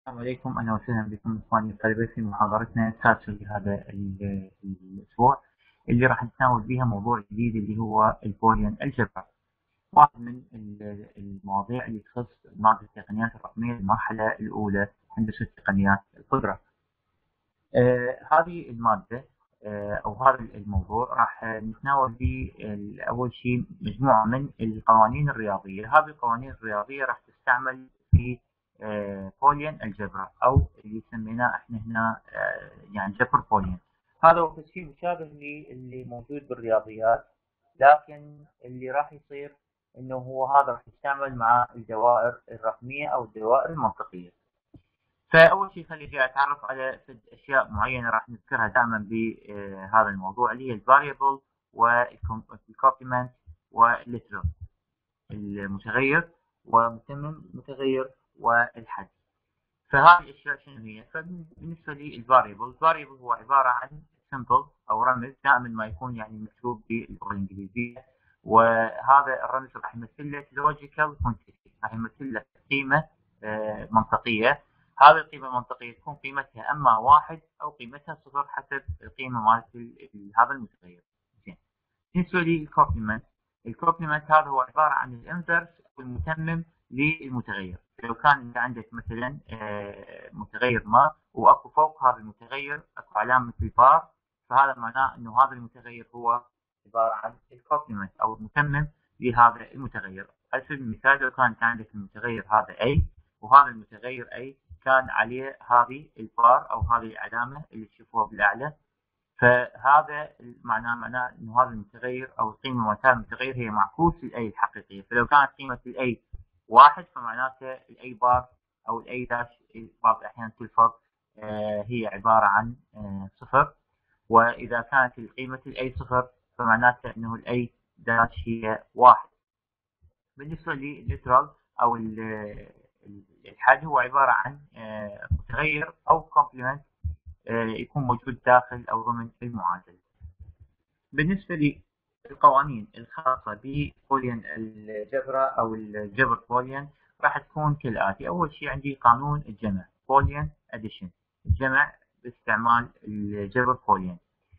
السلام عليكم، أهلا وسهلا بكم إخواني الطلبة في محاضرتنا السادسة لهذا الأسبوع اللي راح نتناول فيها موضوع جديد اللي هو البوليان الجبر. واحد من المواضيع اللي تخص مادة التقنيات الرقمية المرحلة الأولى هندسة تقنيات القدرة. هذه المادة أو هذا الموضوع راح نتناول فيه أول شيء مجموعة من القوانين الرياضية. هذه القوانين الرياضية راح تستعمل في بوليان الجبر أو اللي سميناه احنا هنا يعني جبر بوليان. هذا هو شيء مشابه للي موجود بالرياضيات، لكن اللي راح يصير انه هو هذا راح يستعمل مع الدوائر الرقمية أو الدوائر المنطقية. فاول شيء خليني اتعرف على اشياء معينه راح نذكرها دائما بهذا الموضوع اللي هي الفاريبل والكومبلمنت والليترال، المتغير ومتمم متغير والحد. فهذه الاشياء شنو هي؟ فبالنسبه لي الفاريبل هو عباره عن سمبل او رمز، دائما ما يكون يعني مكتوب باللغه الانجليزيه، وهذا الرمز راح يمثل لك لوجيكال كوانتيتي، راح يمثل لك قيمه منطقيه. هذه القيمه المنطقيه تكون قيمتها اما واحد او قيمتها صفر حسب القيمه مالت هذا المتغير. زين. بالنسبه للكومبلمنت، الكومبلمنت هذا هو عباره عن الانفرس او المتمم للمتغير. لو كان انت عندك مثلا متغير ما واكو فوق هذا المتغير اكو علامه البار، فهذا معناه انه هذا المتغير هو عباره عن الكومبلمنت او المتمم لهذا المتغير. على سبيل المثال لو كان عندك المتغير هذا A وهذا المتغير A كان عليه هذه البار او هذه العلامه اللي تشوفوها بالاعلى، فهذا معناه انه هذا المتغير او القيمه مالت هذا المتغير هي معكوس الاي الحقيقيه. فلو كانت قيمه الاي واحد فمعناته الاي بار او الاي داش بعض الاحيان تلفظ هي عباره عن صفر، واذا كانت قيمه الاي صفر فمعناته انه الاي داش هي واحد. بالنسبه للليترال او الحاد هو عباره عن متغير او كومبلمنت يكون موجود داخل او ضمن المعادله. بالنسبة للقوانين الخاصة ببوليان الجبرة أو الجبر بوليان راح تكون كالآتي. أول شيء عندي قانون الجمع بوليان أديشن، الجمع باستعمال الجبر بوليان.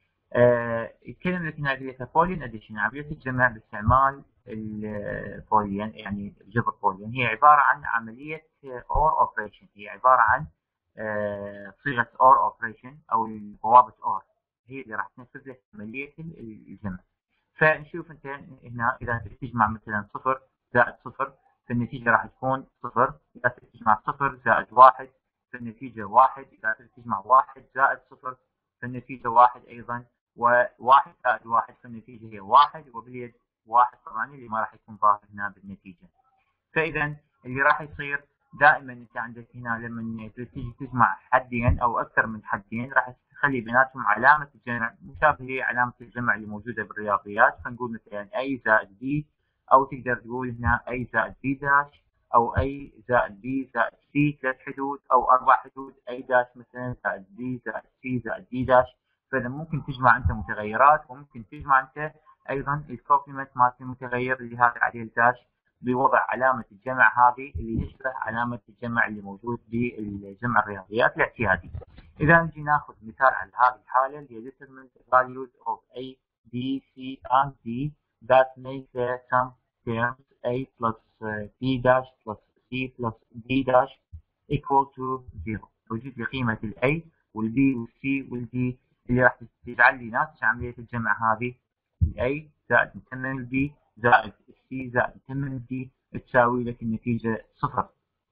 الكلمة اللي كنا قلتها بوليان أديشن، عملية الجمع باستعمال البوليان يعني الجبر بوليان، هي عبارة عن عملية أور أوبريشن، هي عبارة عن صيغة أور أوبريشن أو البوابة أور، هي اللي راح تنفذ لك عملية الجمع. فنشوف انت هنا اذا تجمع مثلا صفر زائد صفر فالنتيجة راح تكون صفر، اذا تجمع صفر زائد واحد فالنتيجة واحد، اذا تجمع واحد زائد صفر فالنتيجة واحد ايضا، وواحد زائد واحد فالنتيجة هي واحد، وباليد واحد طبعا اللي ما راح يكون ظاهر هنا بالنتيجة. فاذا اللي راح يصير دائما انت عندك هنا لما تيجي تجمع حدين او اكثر من حدين راح تخلي بيناتهم علامه الجمع مشابهه لعلامه الجمع اللي موجوده بالرياضيات، فنقول مثلا اي زائد بي، او تقدر تقول هنا اي زائد بي داش، او اي زائد بي زائد سي ثلاث حدود او اربع حدود، اي داش مثلا زائد بي زائد سي زائد بي داش. فاذا ممكن تجمع انت متغيرات وممكن تجمع انت ايضا الكومبلمنت مالت المتغير اللي هذا عليه الداش بوضع علامة الجمع هذه اللي يشبه علامة الجمع اللي موجود بالجمع الرياضيات الاعتيادي. إذا نجي ناخذ مثال على هذه الحالة اللي هي determine the values of A, B, C and D that make the sum terms A plus B dash plus C plus D dash equal to 0. وجد لي قيمة ال A وال B وال C وال D اللي راح تجعل لي ناتج عملية الجمع هذه ال A زائد مكمل ال B زائد C زائد مكمل D تساوي لك النتيجة صفر.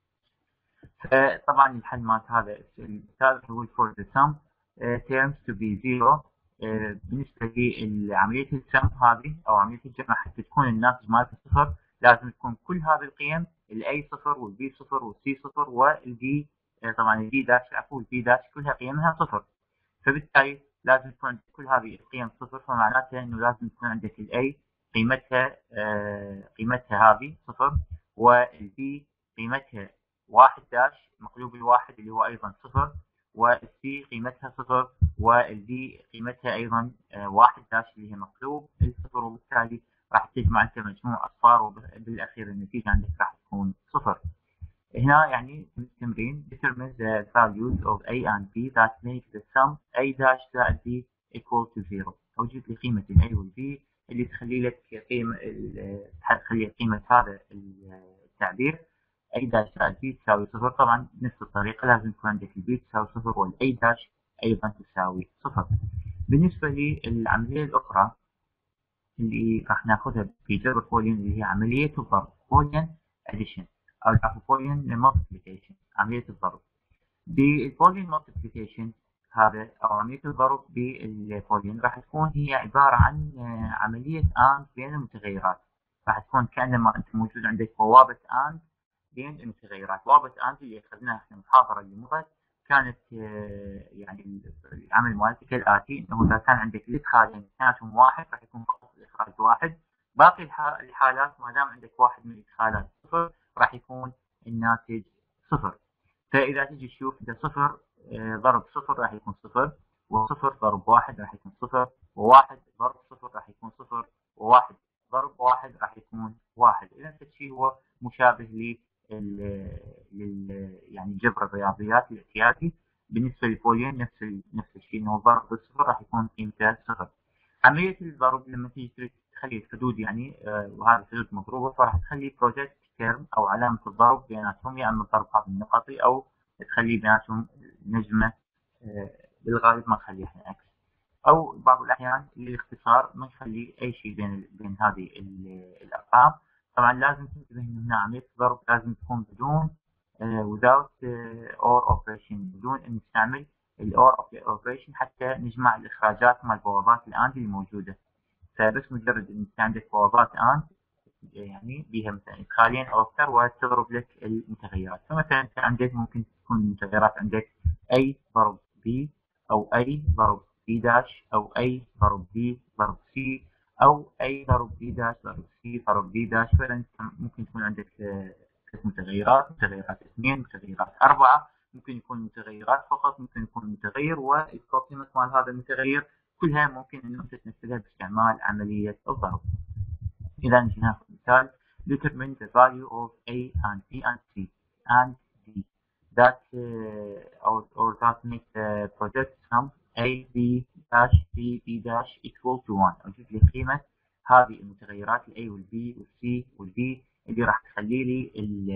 فطبعا الحل مالت هذا المثال هو for the sum terms to be zero. بالنسبة لعملية السم هذه أو عملية الجمع حتى تكون الناتج مالتها صفر لازم تكون كل هذه القيم ال A صفر وال B صفر وال C صفر وال D طبعا ال D داش عفوا ال B داش كلها قيمها صفر. فبالتالي لازم تكون كل هذه القيم صفر، فمعناتها انه لازم تكون عندك الاي قيمتها هذه صفر، والبي قيمتها واحد داش مقلوب الواحد اللي هو ايضا صفر، والسي قيمتها صفر، والدي قيمتها ايضا واحد داش اللي هي مقلوب الصفر، وبالتالي راح تجمع انت مجموع اصفار وبالاخير النتيجه عندك راح تكون صفر. هنا يعني التمرين determine the values of A and B that make the sum A dash زائد B equal to 0. أوجد لي قيمة ال A وال B اللي تخلي لك قيمة تخلي قيمة هذا التعبير A dash زائد B تساوي 0. طبعا بنفس الطريقة لازم يكون عندك ال B تساوي 0 وال A dash أيضا تساوي 0. بالنسبة للعملية الأخرى اللي راح ناخذها في جبر بوليان اللي هي عملية الضرب بوليان addition أو بوليان multiplication عملية الضرب. بالبوليان multiplication هذا أو عملية الضرب بالبوليان راح تكون هي عبارة عن عملية AND بين المتغيرات. راح تكون كأنما أنت موجود عندك بوابة AND بين المتغيرات. بوابة AND اللي أخذناها في المحاضرة اللي مضت كانت يعني العمل مالتها كالآتي: إنه إذا كان عندك الإدخالين اثنيناتهم واحد راح يكون فقط الإخراج واحد. باقي الحالات ما دام عندك واحد من الإدخالات صفر راح يكون الناتج صفر. فإذا تجي تشوف إذا صفر ضرب صفر راح يكون صفر، وصفر ضرب واحد راح يكون صفر، وواحد ضرب صفر راح يكون صفر، وواحد ضرب واحد راح يكون واحد. إذا الشيء هو مشابه يعني جبر الرياضيات الاعتيادي. بالنسبة للبوليان نفس الشيء، إنه ضرب بالصفر راح يكون قيمته صفر. عملية الضرب لما تيجي تخلي الحدود يعني وهذه الحدود مضروبة فراح تخلي بروجكت تيرم أو علامة الضرب بيناتهم، يا إما الضرب هذا النقطي أو تخلي بيناتهم نجمة. بالغالب ما نخلي احنا عكس، أو بعض الأحيان للاختصار ما نخلي أي شيء بين هذه الأرقام. طبعا لازم تنتبه إن هنا عملية الضرب لازم تكون بدون without or operation، بدون أن نستعمل الأور اوبريشن حتى نجمع الإخراجات مال بوابات الآند اللي موجودة. فبس مجرد أن أنت عندك بوابات آند يعني بها مثلا إدخالين أو أكثر وتضرب لك المتغيرات. فمثلا أنت عندك ممكن تكون المتغيرات عندك A ضرب B، أو A ضرب B داش، أو A ضرب B ضرب C، أو A ضرب B داش ضرب C ضرب B داش. فأنت ممكن تكون عندك متغيرات 2، متغيرات 4، ممكن يكون متغيرات فقط، ممكن يكون متغير والكومبلمنت مال هذا المتغير. كلها ممكن انه انت تنفذها باستعمال عملية الضرب. اذا نجي ناخذ مثال: determine the value of A and B and C and D that or that make the project sum A B dash C B dash equal to 1. اوجد لي قيمة هذه المتغيرات ال A وال B وال C وال D اللي راح تخلي لي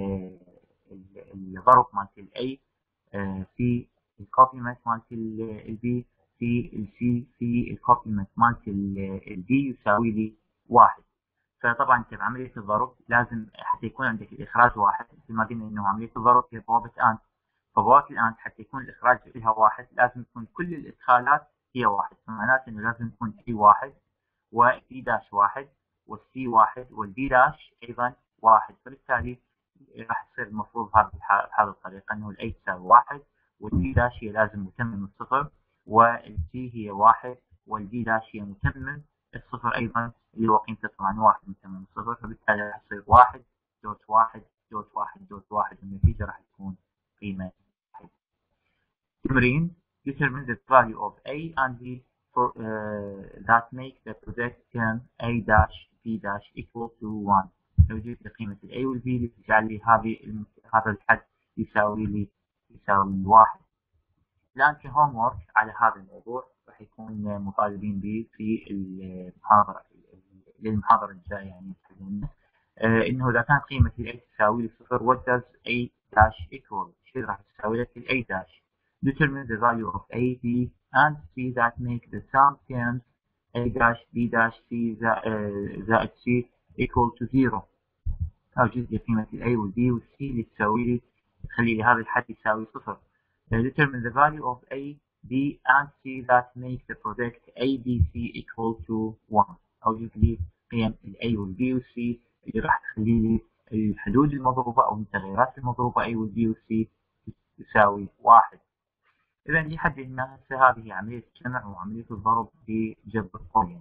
الضرب مالت ال A في الكومبلمنت مالت ال B في ال C في الكومبلمنت مالت ال D يساوي لي 1. فطبعا انت بعمليه الضرب لازم حتى يكون عندك الاخراج واحد، مثل ما قلنا انه عمليه الضرب هي بوابه اند. فبوابه الاند حتى يكون الاخراج لها واحد لازم تكون كل الادخالات هي واحد، فمعناته انه لازم يكون اي واحد والبي داش واحد والسي واحد والبي داش ايضا واحد. فبالتالي راح تصير المفروض بهذه الطريقه انه الاي تساوي واحد، والبي داش هي لازم متمم الصفر، والسي هي واحد، والبي داش هي متمم الصفر ايضا اللي هو قيمته طبعا واحد متمم الصفر. فبالتالي راح يصير واحد دوت واحد دوت واحد دوت واحد، والنتيجه راح تكون قيمه واحد. تمرين: determine the value of A and B for that make the project term A dash B dash equal to 1. نوجد قيمة ال A وال B اللي تجعل لي هذا الحد يساوي 1. الآن كهوم وورك على هذا الموضوع راح يكون مطالبين به في للمحاضرة الجاية يعني إنه إذا كانت قيمة ال A تساوي لي 0 what does A dash equal؟ شو راح تساوي لك ال A dash؟ determine the value of A, B and C that make the sum terms A dash B dash C زائد C equal to 0. أوجد لي قيمة ال A وال B وال C اللي تساوي لي تخلي لي هذا الحد يساوي 0. determine the value of A, B and C that make the product A, B, C equal to 1. أوجد لي قيم ال A وال B وال C اللي راح تخلي لي الحدود المضروبة أو التغيرات المضروبة A وال B وال C تساوي 1. إذا لحد هنا هذه عملية الجمع وعملية الضرب بجبر بوليان.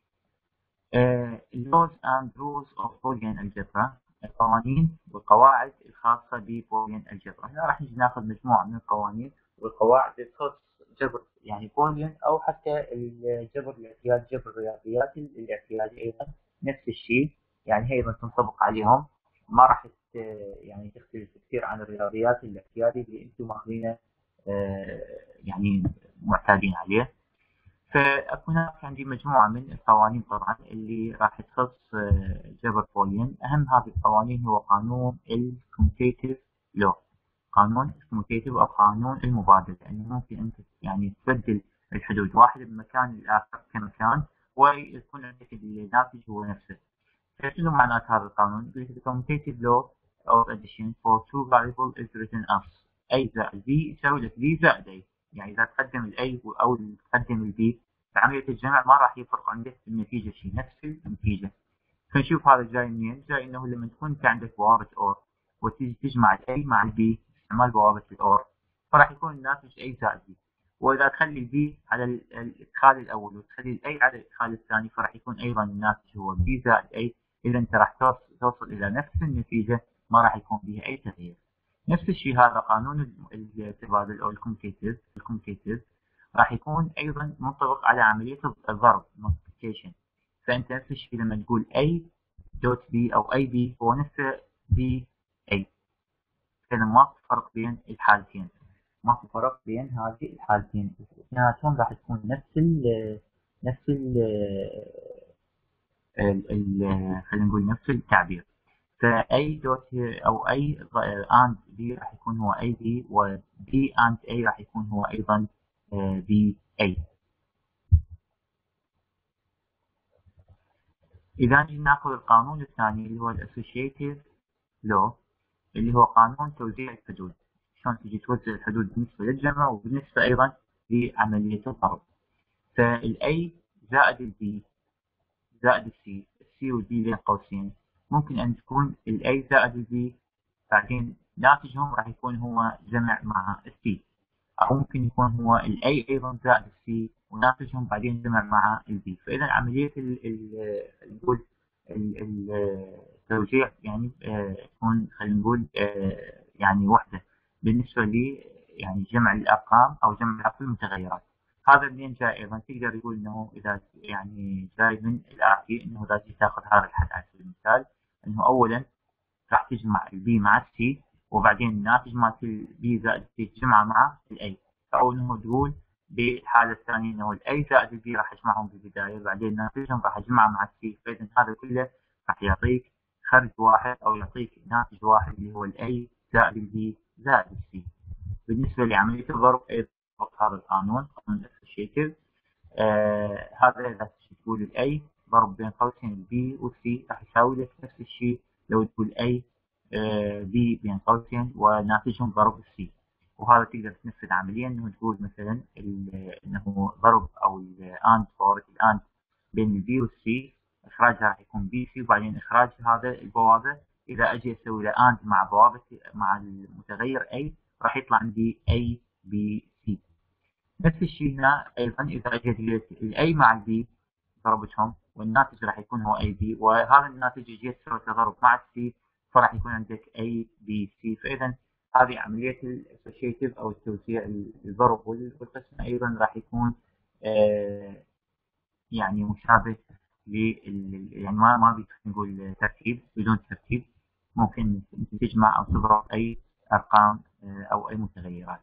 laws and rules of Boolean algebra، القوانين والقواعد الخاصة ببوليان الجبر. هنا راح نجي ناخذ مجموعة من القوانين والقواعد اللي تخص جبر يعني بوليان أو حتى الجبر الاعتيادي، جبر الرياضيات الاعتيادي أيضا نفس الشيء، يعني هي أيضا تنطبق عليهم، ما راح يعني تختلف كثير عن الرياضيات الاعتيادي اللي انتم ماخذينه يعني معتادين عليه. فهناك عندي مجموعة من القوانين طبعا اللي راح تخص جبر بوليان. أهم هذه القوانين هو قانون الكوميتيتيف لو، قانون الكوميتيتيف أو قانون المبادلة، أنه ممكن أنت يعني تبدل الحدود واحد بمكان الآخر كمكان ويكون عندك الناتج هو نفسه. فشنو معنات هذا القانون؟ يقول لك the commutative law of addition for two variables is written as A زائد B يساوي لك B زائد A. يعني إذا تقدم ال A أو تقدم ال B في عملية الجمع ما راح يفرق عندك النتيجة شيء، نفس النتيجة. فنشوف هذا جاي منين؟ جاي إنه لما تكون أنت عندك بوابة OR وتيجي تجمع ال A مع ال B باستعمال بوابة ال OR فراح يكون الناتج A زائد B. وإذا تخلي ال B على الإدخال الأول وتخلي ال A على الإدخال الثاني فراح يكون أيضا الناتج هو B زائد A. إذا أنت راح توصل إلى نفس النتيجة، ما راح يكون فيها أي تغيير. نفس الشيء هذا قانون التبادل أو الكوميتيتيف راح يكون أيضا منطبق على عملية الضرب multiplication. فأنت نفس الشيء لما تقول A دوت B أو أي B هو نفسه B A. إذا ما في فرق بين الحالتين، ما في فرق بين هذه الحالتين، اثنيناتهم راح تكون نفس خلينا نقول نفس التعبير. فأي دوت أو أي أند بي راح يكون هو أي بي، وبي أند أي راح يكون هو أيضا بي أي. إذا ناخذ القانون الثاني اللي هو الأسوشيتيف لو اللي هو قانون توزيع الحدود، شلون تجي توزع الحدود بالنسبة للجمع وبالنسبة أيضا لعملية الضرب. فالأي زائد البي زائد السي، السي والبي بين قوسين، ممكن أن تكون الأي زائد البي بعدين ناتجهم راح يكون هو جمع مع السي، أو ممكن يكون هو الأي أيضا زائد السي وناتجهم بعدين جمع مع البي. فإذا عملية نقول التوزيع يعني تكون خلينا نقول يعني وحدة بالنسبة لي يعني جمع الأرقام أو جمع المتغيرات. هذا منين جاي ايضا؟ تقدر يقول انه اذا يعني جاي من الاتي، انه اذا تجي تاخذ هذا الحد على سبيل المثال انه اولا راح تجمع البي مع السي وبعدين الناتج مالت البي زائد السي تجمعه مع الاي، او انه تقول بالحاله الثانيه انه الاي زائد البي راح اجمعهم بالبدايه بعدين ناتجهم راح اجمعه مع السي. فاذا هذا كله راح يعطيك خرج واحد او يعطيك ناتج واحد اللي هو الاي زائد البي زائد السي. بالنسبه لعمليه الضرب ايضا هذا القانون، قانون الاسوشيتيف، هذا اذا تقول الاي ضرب بين قوسين البي والسي راح يساوي لك نفس الشيء لو تقول اي بي بين قوسين وناتجهم ضرب السي. وهذا تقدر تنفذ عمليا انه تقول مثلا انه ضرب او الاند فورك الاند بين البي والسي اخراجها راح يكون بي سي، وبعدين اخراج هذا البوابه اذا اجي اسوي له اند مع بوابه مع المتغير اي راح يطلع عندي اي بي سي. نفس الشيء هنا ايضا اذا اجيت الاي مع البي ضربتهم والناتج راح يكون هو اي بي، وهذا الناتج جيت سويت ضرب مع السي فراح يكون عندك اي بي سي. فاذا هذه عمليه الاسوشيتيف او التوزيع الضرب والقسم ايضا راح يكون يعني مشابه يعني ما نقول ترتيب بدون ترتيب، ممكن تجمع او تضرب اي ارقام او اي متغيرات.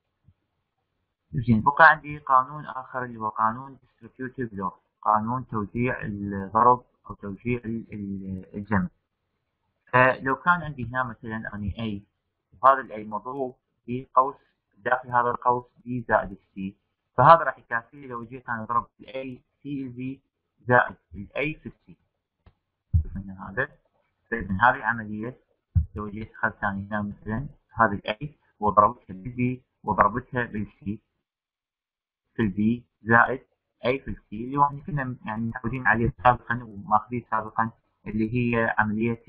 زين، بقى عندي قانون آخر اللي هو قانون distributive law، قانون توزيع الضرب أو توزيع الجمع. فلو كان عندي هنا مثلا أني A وهذا الأي مضروب في قوس داخل هذا القوس B زائد C، فهذا راح يكفي لو جيت أنا ضربت الأي في B زائد الأي في C. شوفنا هذا، فإذا هذه عملية لو جيت أخذت هنا مثلا هذه الأي وضربتها بالبي وضربتها بالسي في البي زائد اي في السي اللي هو احنا كنا يعني متعودين عليه سابقا وماخذين سابقا، اللي هي عمليه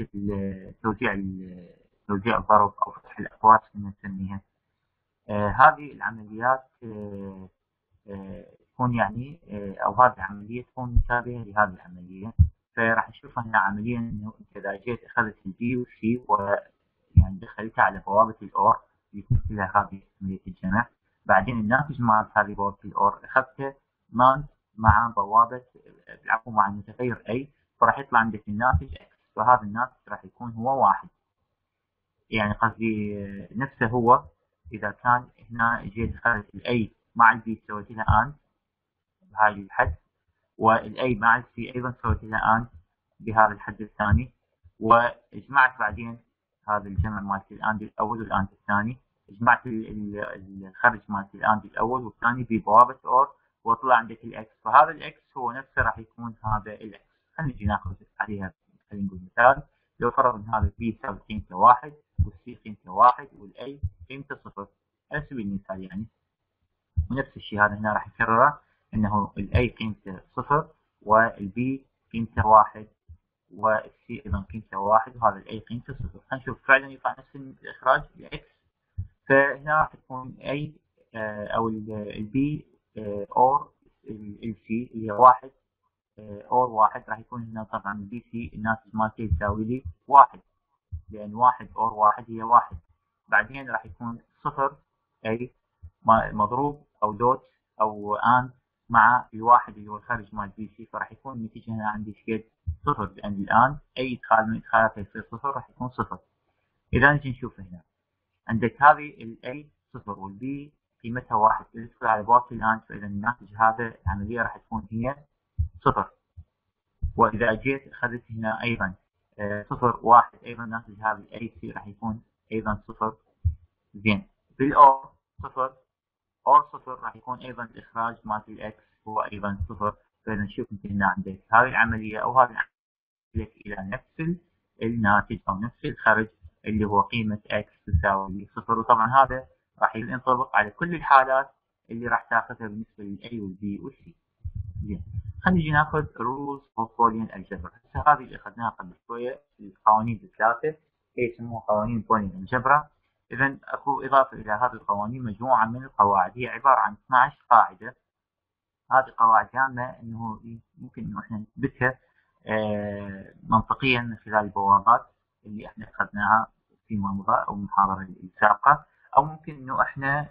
توزيع الضرب او فتح الاقواس كنا نسميها. هذه العمليات تكون يعني او هذه العمليه تكون مشابهه لهذه العمليه. فراح نشوف هنا عمليا انه اذا جيت اخذت البي والسي ويعني دخلتها على بوابه الاور اللي تمثلها هذه عمليه الجمع، بعدين الناتج مال هذه بوابة الأور أخذته مع بوابة العفو مع المتغير أي، فراح يطلع عندك الناتج X، فهذا الناتج راح يكون هو 1. يعني قصدي نفسه هو اذا كان هنا جيت خلت الاي مع البي سويت لها اند بهاي الحد، والاي مع السي ايضا سويت لها اند بهذا الحد الثاني، وجمعت بعدين هذا الجمع مالت الاند الاول والاند الثاني، جمعت الخرج مالت الاند الاول والثاني ببوابه اور، وطلع عندك الاكس، فهذا الاكس هو نفسه راح يكون هذا الاكس. خلينا نجي ناخذ عليها، خلينا نقول مثال. لو فرضنا هذا البي يساوي قيمته 1 والسي قيمته 1 والاي قيمته 0 على سبيل المثال يعني، ونفس الشيء هذا هنا راح يكرره، انه الاي قيمته 0 والبي قيمته 1 والسي ايضا قيمته 1 وهذا الاي قيمته 0. خلينا نشوف فعلا يطلع نفس الاخراج الاكس. فهنا راح تكون اي او البي اور السي اللي هي 1 اور 1 راح يكون هنا طبعا البي سي الناتج مالته يساوي لي 1، لان 1 اور 1 هي 1. بعدين راح يكون 0 اي مضروب او دوت او اند مع الواحد اللي هو الخارج مال البي سي، فراح يكون النتيجه هنا عندي شقد 0، لان الان اي ادخال من ادخالاتها يصير 0 راح يكون 0. اذا نجي نشوف هنا عندك هذه الاي 0 والبي قيمتها 1 تدخل على بوابه الان، فاذا الناتج هذا العمليه راح تكون هي 0. واذا جيت اخذت هنا ايضا 0 1 ايضا ناتج هذا الاي سي راح يكون ايضا 0. زين بالاور 0 اور 0 راح يكون ايضا الاخراج مالت الاكس هو ايضا 0. فاذا نشوف انت هنا عندك هذه العمليه او هذه العمليه الى نفس الناتج او نفس الخرج اللي هو قيمه اكس تساوي 0. وطبعا هذا راح ينطبق على كل الحالات اللي راح تاخذها بالنسبه للاي والبي والسي. زين خلينا نجي ناخذ rules of Boolean algebra. هسه هذه اللي اخذناها قبل شويه، القوانين الثلاثه هي يسموها قوانين Boolean algebra. اذا اكو اضافه الى هذه القوانين مجموعه من القواعد، هي عباره عن 12 قاعده. هذه قواعد هامه انه ممكن انه احنا نثبتها منطقيا من خلال البوابات اللي احنا اخذناها فيما مضى او المحاضره السابقه، او ممكن انه احنا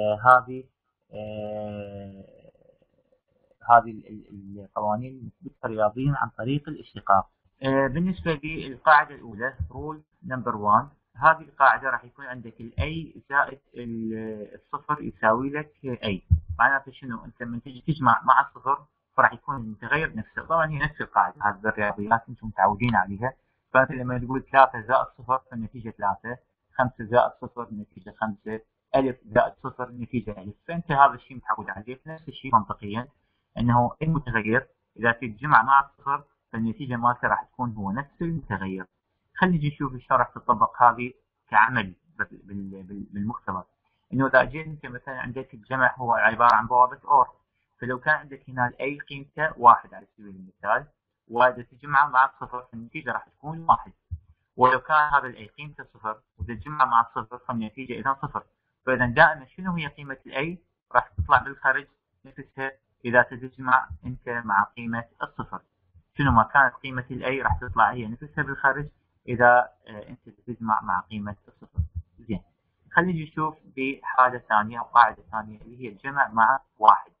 هذه القوانين نثبتها رياضيا عن طريق الاشتقاق. بالنسبه للقاعده الاولى رول نمبر 1، هذه القاعده راح يكون عندك الاي زائد الصفر يساوي لك اي. معناته شنو؟ انت لما تجي تجمع مع الصفر فراح يكون المتغير نفسه. طبعا هي نفس القاعده هذه بالرياضيات انتم متعودين عليها. فانت لما تقول 3 زائد صفر فالنتيجه 3، 5 زائد صفر النتيجه 5، الف زائد صفر النتيجه الف. فانت هذا الشيء متعود عليه. نفس الشيء منطقيا انه المتغير اذا تجمع مع الصفر فالنتيجه مالته راح تكون هو نفس المتغير. خلينا نجي نشوف شلون راح تطبق هذه كعمل بالمختبر. انه اذا جيت انت مثلا عندك الجمع هو عباره عن بوابه اور، فلو كان عندك هنا الاي قيمته 1 على سبيل المثال، واذا تجمع مع الصفر فالنتيجه راح تكون 1. ولو كان هذا الاي قيمته 0 واذا تجمع مع الصفر فالنتيجه اذا 0. فاذا دائما شنو هي قيمه الاي؟ راح تطلع بالخارج نفسها اذا تجمع انت مع قيمه الصفر. شنو ما كانت قيمه الاي راح تطلع هي نفسها بالخارج اذا انت تجمع مع قيمه الصفر. زين خلينا نجي نشوف بحاله ثانيه او قاعده ثانيه اللي هي الجمع مع واحد.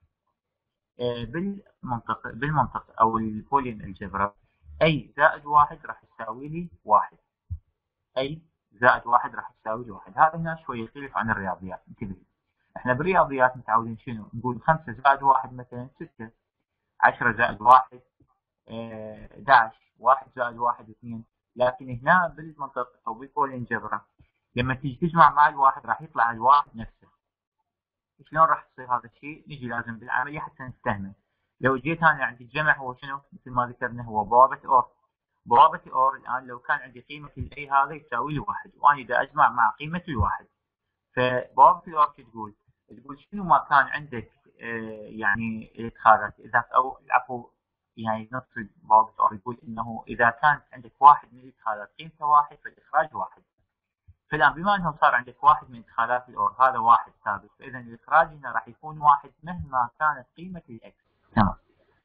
بالمنطق او البولين الجبرا اي زائد 1 راح يساوي لي 1. اي زائد 1 راح يساوي لي 1. هذا هنا شوي يختلف عن الرياضيات. انتبه، احنا بالرياضيات متعودين شنو؟ نقول 5 زائد 1 مثلا 6، 10 زائد 1 11، 1 زائد 1 2. لكن هنا بالمنطق او بالبولين جبرا لما تيجي تجمع مع الواحد راح يطلع الواحد نفسه. شلون راح تصير هذا الشيء؟ نجي لازم بالعمليه حتى نستهمل. لو جيت انا عندي الجمع هو شنو؟ مثل ما ذكرنا هو بوابه اور. بوابه اور الان لو كان عندي قيمه الاي هذا يساوي لي 1 وانا اذا اجمع مع قيمه الواحد، فبوابه الاور تقول شنو ما كان عندك يعني ادخالات اذا او العفو يعني نص بوابه اور يقول انه اذا كانت عندك واحد من الادخالات قيمته 1 فالاخراج 1. فالان بما انه صار عندك واحد من ادخالات الاور هذا واحد ثابت، فاذا الاخراج هنا راح يكون 1 مهما كانت قيمه الاكس. تمام.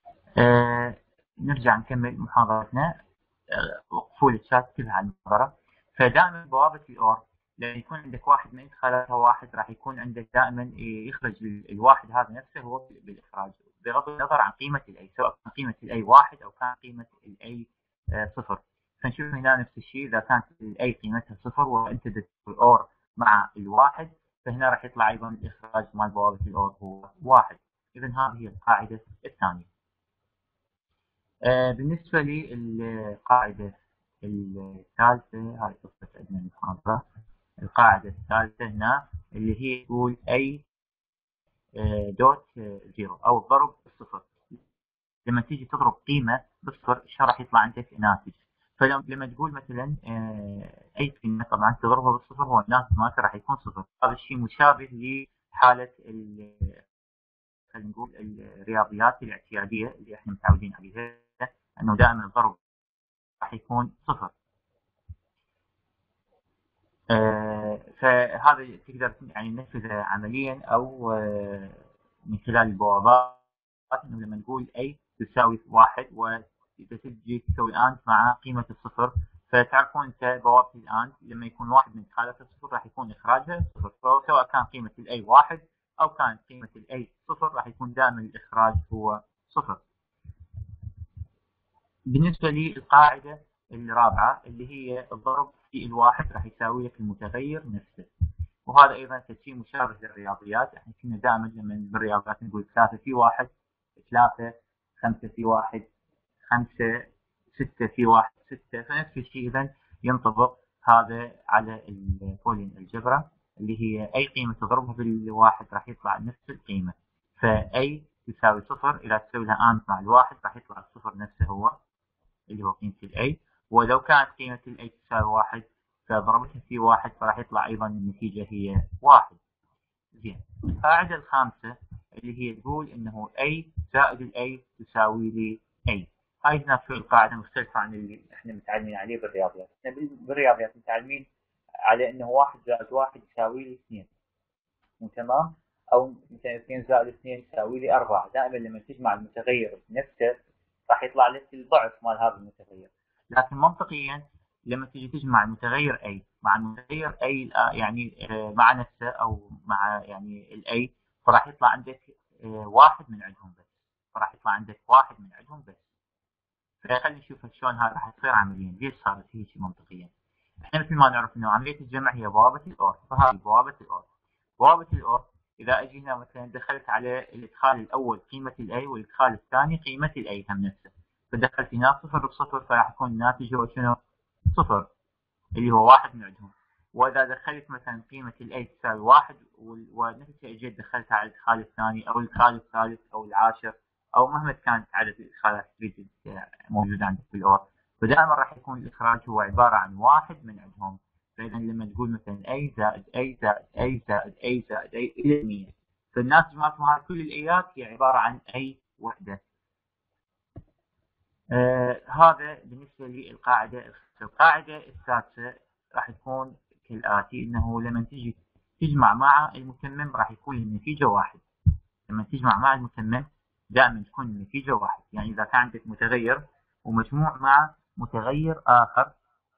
نرجع نكمل محاضرتنا. وقفوا الشات كلها على المحاضره. فدائما بوابه الاور لما يكون عندك واحد من ادخالاتها واحد راح يكون عندك دائما يخرج الواحد هذا نفسه هو بالاخراج بغض النظر عن قيمه الاي، سواء كان قيمه الاي 1 او كان قيمه الاي 0. فنشوف هنا نفس الشيء، اذا كانت الاي قيمتها صفر وانت تسوي اور مع الواحد، فهنا راح يطلع ايضا الاخراج مال بوابه الاور هو واحد. اذا هذه هي القاعده الثانيه. بالنسبه للقاعده الثالثه، هاي قصه عندنا المحاضره. القاعده الثالثه هنا اللي هي تقول اي دوت زيرو او الضرب الصفر. لما تيجي تضرب قيمه بالصفر شو راح يطلع عندك ناتج. فلما تقول مثلا اي قيمه طبعا تضربها بالصفر، هو الناتج مالته راح يكون صفر. هذا الشيء مشابه لحاله خلينا نقول الرياضيات الاعتياديه اللي احنا متعودين عليها، انه دائما الضرب راح يكون صفر. فهذا تقدر يعني تنفذه عمليا او من خلال البوابات، انه لما نقول اي تساوي واحد واذا تجي تسوي اند مع قيمه الصفر، فتعرفون انت بوابه الاند لما يكون واحد من خالف الصفر راح يكون اخراجها صفر، سواء كان قيمه الاي واحد او كانت قيمه الاي صفر راح يكون دائما الاخراج هو صفر. بالنسبه للقاعده الرابعه اللي هي الضرب في الواحد راح يساوي لك المتغير نفسه، وهذا ايضا شيء مشابه للرياضيات. احنا كنا دائما لما بالرياضيات نقول 3 في 1 3، 5 في 1 5، 6 في 1 6. فنفس الشيء اذا ينطبق هذا على البولين الجبرا، اللي هي اي قيمه تضربها بالواحد راح يطلع نفس القيمه. فاي تساوي صفر، اذا تسوي لها اند مع الواحد راح يطلع الصفر نفسه هو اللي هو قيمه الاي. ولو كانت قيمه الاي تساوي واحد فضربتها في واحد فراح يطلع ايضا النتيجه هي واحد. زين. القاعده الخامسه اللي هي تقول انه اي زائد الاي تساوي لي اي. هاي هنا في القاعده مختلفه عن اللي احنا متعلمين عليه بالرياضيات. احنا بالرياضيات متعلمين على انه 1 زائد 1 يساوي لي 2، مو تمام؟ او مثلا 2 زائد 2 يساوي لي 4. دائما لما تجمع المتغير بنفسه راح يطلع لك الضعف مال هذا المتغير. لكن منطقيا لما تيجي تجمع المتغير اي مع المتغير اي يعني مع نفسه او مع يعني الاي، فراح يطلع عندك واحد من عندهم بس. فراح يطلع عندك واحد من عندهم بس. فخلينا نشوف شلون هذا راح تصير عمليا. ليش صارت هيك منطقيا؟ احنا مثل ما نعرف انه عمليه الجمع هي بوابه الاور، فهذه بوابه الاور. بوابه الاور اذا اجي هنا مثلا دخلت على الادخال الاول قيمه الاي والادخال الثاني قيمه الاي هم نفسه، فدخلت هنا صفر بصفر فراح يكون الناتج هو شنو؟ صفر، اللي هو واحد من عندهم. واذا دخلت مثلا قيمه الاي تساوي واحد ونفسها اجيت دخلتها على الادخال الثاني او الادخال الثالث او العاشر او مهما كانت عدد الادخالات تريد موجوده عندك في الاور، فدائما راح يكون الاخراج هو عباره عن واحد من عندهم. فاذا لما تقول مثلا اي زائد اي زائد اي زائد اي زائد اي الى 100، فالناتج مالتهم هاي كل الايات هي عباره عن اي وحده. هذا بالنسبه للقاعده. القاعده السادسه راح تكون كالاتي، انه لما تيجي تجمع مع المتمم راح يكون النتيجه واحد. لما تجمع مع المتمم دائما تكون النتيجه واحد. يعني اذا كان عندك متغير ومجموع مع متغير اخر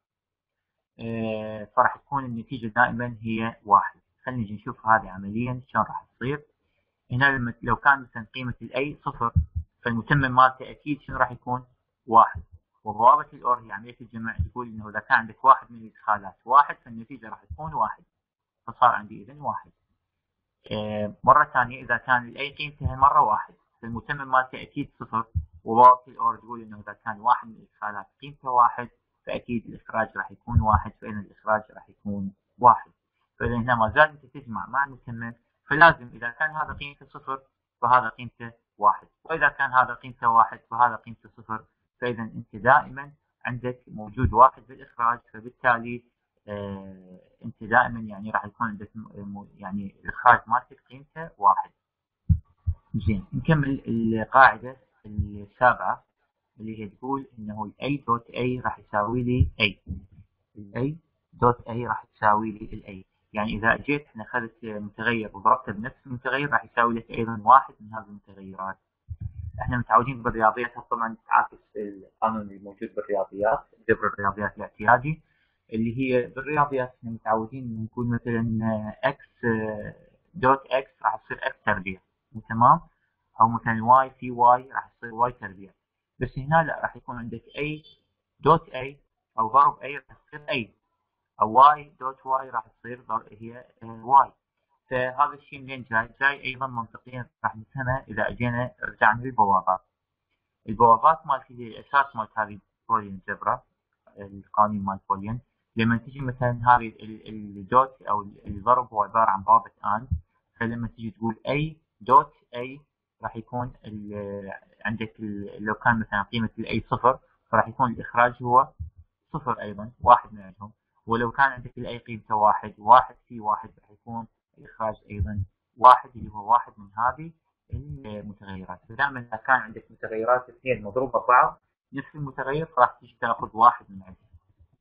فراح تكون النتيجه دائما هي واحد. خلينا نجي نشوف هذه عمليا شلون راح تصير. هنا لو كان مثلا قيمه الاي صفر، فالمتمم مالته اكيد شنو راح يكون؟ واحد. وبوابه الاور هي عمليه الجمع تقول انه اذا كان عندك واحد من الادخالات واحد فالنتيجه راح تكون واحد، فصار عندي اذا واحد. مره ثانيه اذا كان الاي قيمته مره واحد فالمتمم مالته اكيد صفر، وبوابه الاور تقول انه اذا كان واحد من الادخالات قيمته واحد فاكيد الاخراج راح يكون واحد، فاذا الاخراج راح يكون واحد. فاذا هنا ما زال انت تجمع مع المتمم، فلازم اذا كان هذا قيمته صفر فهذا قيمته واحد، واذا كان هذا قيمته واحد فهذا قيمته صفر. فاذا انت دائما عندك موجود واحد بالاخراج، فبالتالي انت دائما يعني راح يكون عندك يعني الاخراج مالتك قيمته واحد. زين، نكمل القاعده السابعه اللي هي تقول انه الاي دوت اي راح يساوي لي اي. الاي دوت اي راح تساوي لي الاي. يعني اذا اجيت احنا اخذت متغير وضربته بنفس المتغير راح يساوي لك ايضا واحد من هذه المتغيرات. احنا متعودين بالرياضيات طبعا تعاكس القانون الموجود بالرياضيات، جبر الرياضيات الاعتيادي، اللي هي بالرياضيات احنا متعودين نقول مثلا اكس دوت اكس راح تصير اكس تربيع، تمام؟ او مثلا واي في واي راح تصير واي تربيع. بس هنا لا، راح يكون عندك اي دوت اي او ضرب A راح تصير A، او Y دوت Y راح تصير هي Y. فهذا الشيء منين جاي ايضا منطقيا راح نفهمه اذا اجينا رجعنا للبوابات. البوابات مالت الاساس مالت هذه بوليان جبرا، القانون مال بوليان، لما تجي مثلا هذه الدوت او الضرب هو عباره عن بابة اند، فلما تجي تقول A دوت A راح يكون عندك لو كان مثلا قيمة الأي صفر فراح يكون الإخراج هو صفر أيضا، واحد من عندهم. ولو كان عندك الأي قيمته واحد، واحد في واحد راح يكون الإخراج أيضا واحد، اللي هو واحد من هذه المتغيرات. فدائما إذا كان عندك متغيرات اثنين مضروبة ببعض نفس المتغير راح تجي تاخذ واحد من عندهم.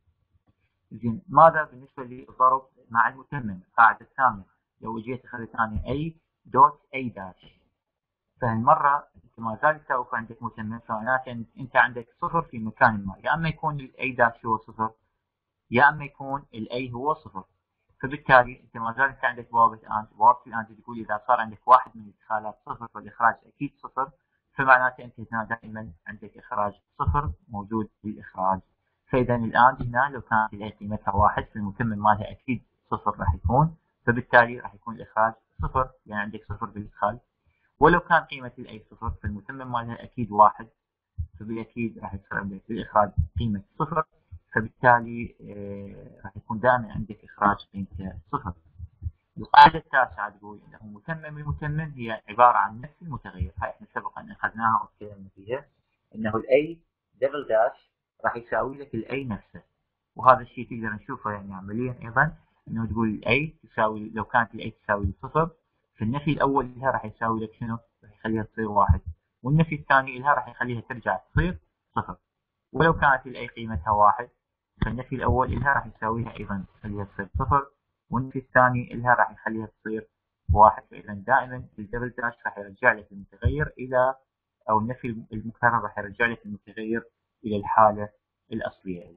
زين، ماذا بالنسبة للضرب مع المتمم؟ القاعدة الثانية لو جيت أخذت أنا A دوت A داش، فهالمرة انت ما زال يساوي عندك متمم، فمعناته انت عندك صفر في مكان ما، يا اما يكون الاي داش هو صفر يا اما يكون الاي هو صفر. فبالتالي انت ما زال انت عندك بوابة اند، بوابة الاند تقول اذا صار عندك واحد من الادخالات صفر فالاخراج اكيد صفر، فمعناته انت هنا دائما عندك اخراج صفر موجود بالاخراج. فاذا الاند هنا لو كانت الاي قيمتها واحد فالمتمم مالها اكيد صفر راح يكون، فبالتالي راح يكون الاخراج صفر، يعني عندك صفر بالادخال. ولو كان قيمة الأي صفر فالمتمم مالها أكيد واحد، فبالأكيد راح يصير عندك بالإخراج قيمة صفر، فبالتالي راح يكون دائما عندك إخراج قيمته صفر. القاعدة التاسعة تقول أنه متمم المتمم هي عبارة عن نفس المتغير، هاي احنا سبقا أخذناها وتكلمنا فيها، أنه الأي دبل داش راح يساوي لك الأي نفسه، وهذا الشيء تقدر نشوفه يعني عمليا أيضا، أنه تقول الأي تساوي، لو كانت الأي تساوي صفر فالنفي الأول لها راح يساوي لك شنو؟ راح يخليها تصير واحد، والنفي الثاني لها راح يخليها ترجع تصير صفر. ولو كانت الأي قيمتها واحد فالنفي الأول لها راح يساويها أيضا يخليها تصير صفر، والنفي الثاني لها راح يخليها تصير واحد. فإذا دائما الدبل داش راح يرجع لك المتغير إلى، أو النفي المكرر راح يرجع لك المتغير إلى الحالة الأصلية.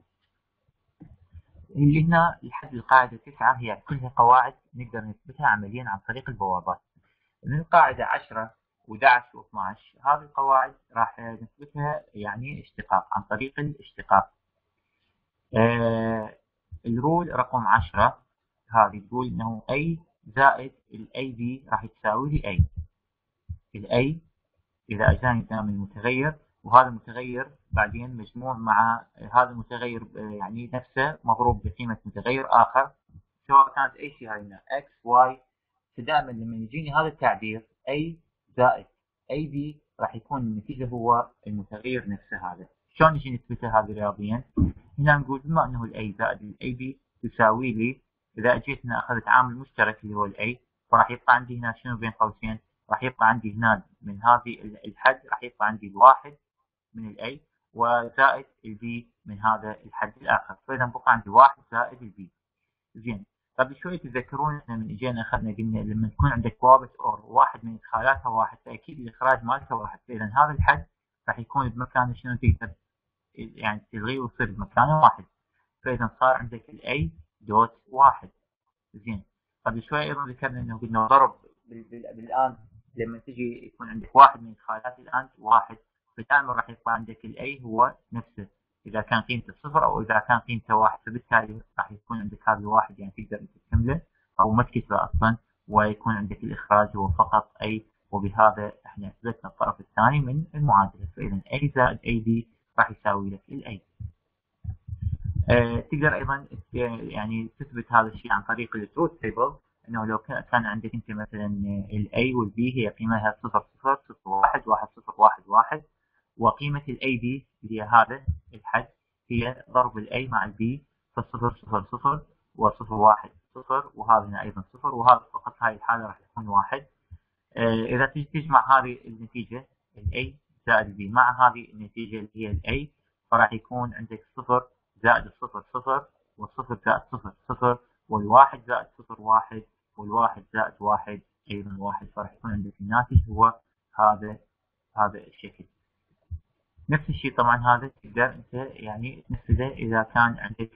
اللي هنا لحد القاعدة 9 هي كلها قواعد نقدر نثبتها عمليا عن طريق البوابات. من القاعدة 10 و11 و12 هذه القواعد راح نثبتها يعني اشتقاق، عن طريق الاشتقاق. الرول رقم 10 هذه تقول انه A زائد الاي بي راح تساوي لي A. الاي اذا اجاني قدام المتغير، وهذا المتغير بعدين مجموع مع هذا المتغير يعني نفسه مضروب بقيمة متغير اخر، سواء كانت اي شيء هاي x y. فدائما لما يجيني هذا التعبير A زائد AB راح يكون النتيجة هو المتغير نفسه. هذا شلون نجي نثبته هذا رياضيا؟ هنا نقول بما انه الA زائد الAB تساوي لي، اذا اجيت هنا اخذت عامل مشترك اللي هو الA، فراح يبقى عندي هنا شنو بين قوسين؟ راح يبقى عندي هنا من هذه الحد راح يبقى عندي الواحد من الA وزائد الB من هذا الحد الاخر، فاذا بقى عندي واحد زائد الB. زين، قبل شوي تتذكرون احنا من اجينا اخذنا قلنا لما تكون عندك بوابة اور واحد من ادخالاتها واحد فاكيد الاخراج مالته واحد، فاذا هذا الحد راح يكون بمكانه شنو؟ تقدر يعني تلغيه ويصير بمكانه واحد، فاذا صار عندك الاي دوت واحد. زين، قبل شوي ايضا ذكرنا انه قلنا ضرب بالان لما تجي يكون عندك واحد من ادخالات الان واحد، فدائما راح يبقى عندك الاي هو نفسه اذا كان قيمته صفر او اذا كان قيمته واحد، فبالتالي راح يكون عندك هذا الواحد يعني تقدر انت تكمله او ما تكتبه اصلا، ويكون عندك الاخراج هو فقط اي، وبهذا احنا اثبتنا الطرف الثاني من المعادله. فاذا اي زائد اي بي راح يساوي لك الاي. تقدر ايضا يعني تثبت هذا الشيء عن طريق التروث تيبل، انه لو كان عندك انت مثلا الاي والبي هي قيمتها 0 0 0 1 1 0 1 1، وقيمة الاي بي اللي هي هذا الحد هي ضرب الاي مع البي، فالصفر صفر صفر وصفر واحد صفر، وهذا هنا ايضا صفر، وهذا فقط هاي الحالة راح تكون واحد. اذا تجي تجمع هذه النتيجة الاي زائد البي مع هذه النتيجة اللي هي الاي، فراح يكون عندك صفر زائد الصفر صفر، والصفر زائد صفر صفر، والواحد زائد صفر واحد، والواحد زائد واحد ايضا واحد، فراح يكون عندك الناتج هو هذا الشكل. نفس الشيء طبعا هذا تقدر انت يعني تنفذه اذا كان عندك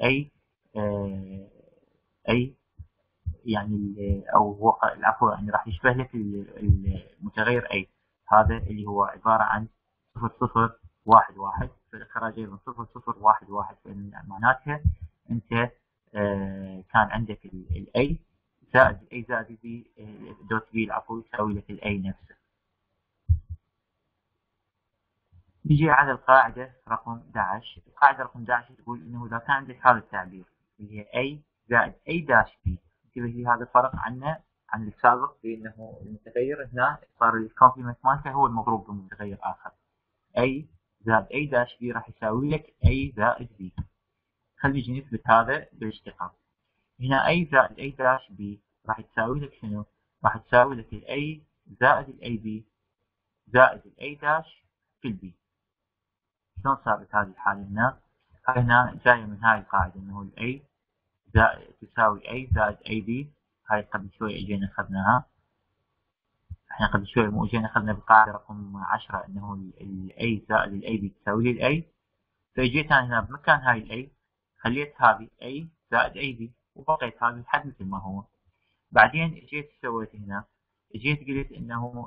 اي يعني او هو العفو يعني راح يشبه لك المتغير اي، هذا اللي هو عبارة عن 0 0 1 1، في الإخراج أيضا 0 0 1 1، معناتها أنت كان عندك ال A زائد A زائد B دوت B العفو يساوي لك ال A نفسه. نجي على القاعدة رقم 11. القاعدة رقم 11 تقول إنه إذا كان عندك هذا التعبير اللي هي A زائد A داش B، انتبه لي هذا الفرق عن السابق، بأنه المتغير هنا صار الكومبلمنت مالته هو المضروب بمتغير آخر. A زائد A داش B راح يساوي لك A زائد B. خلينا نجي نثبت هذا بالاشتقاق. هنا A زائد A داش B راح تساوي لك شنو؟ راح تساوي لك ال A زائد ال AB زائد ال A داش في ال B. شلون صارت هذه الحالة هنا؟ هنا جاية من هاي القاعدة انه ال A زائد تساوي A زائد AB. هاي قبل شوي اجينا اخذناها. احنا قبل شوي مو اجينا اخذنا بالقاعدة رقم 10 انه ال A زائد ال AB تساوي لي ال A. فاجيت انا هنا بمكان هاي ال A خليت هذه A زائد AB وبقيت هذا الحد مثل ما هو. بعدين اجيت سويت هنا، اجيت قلت انه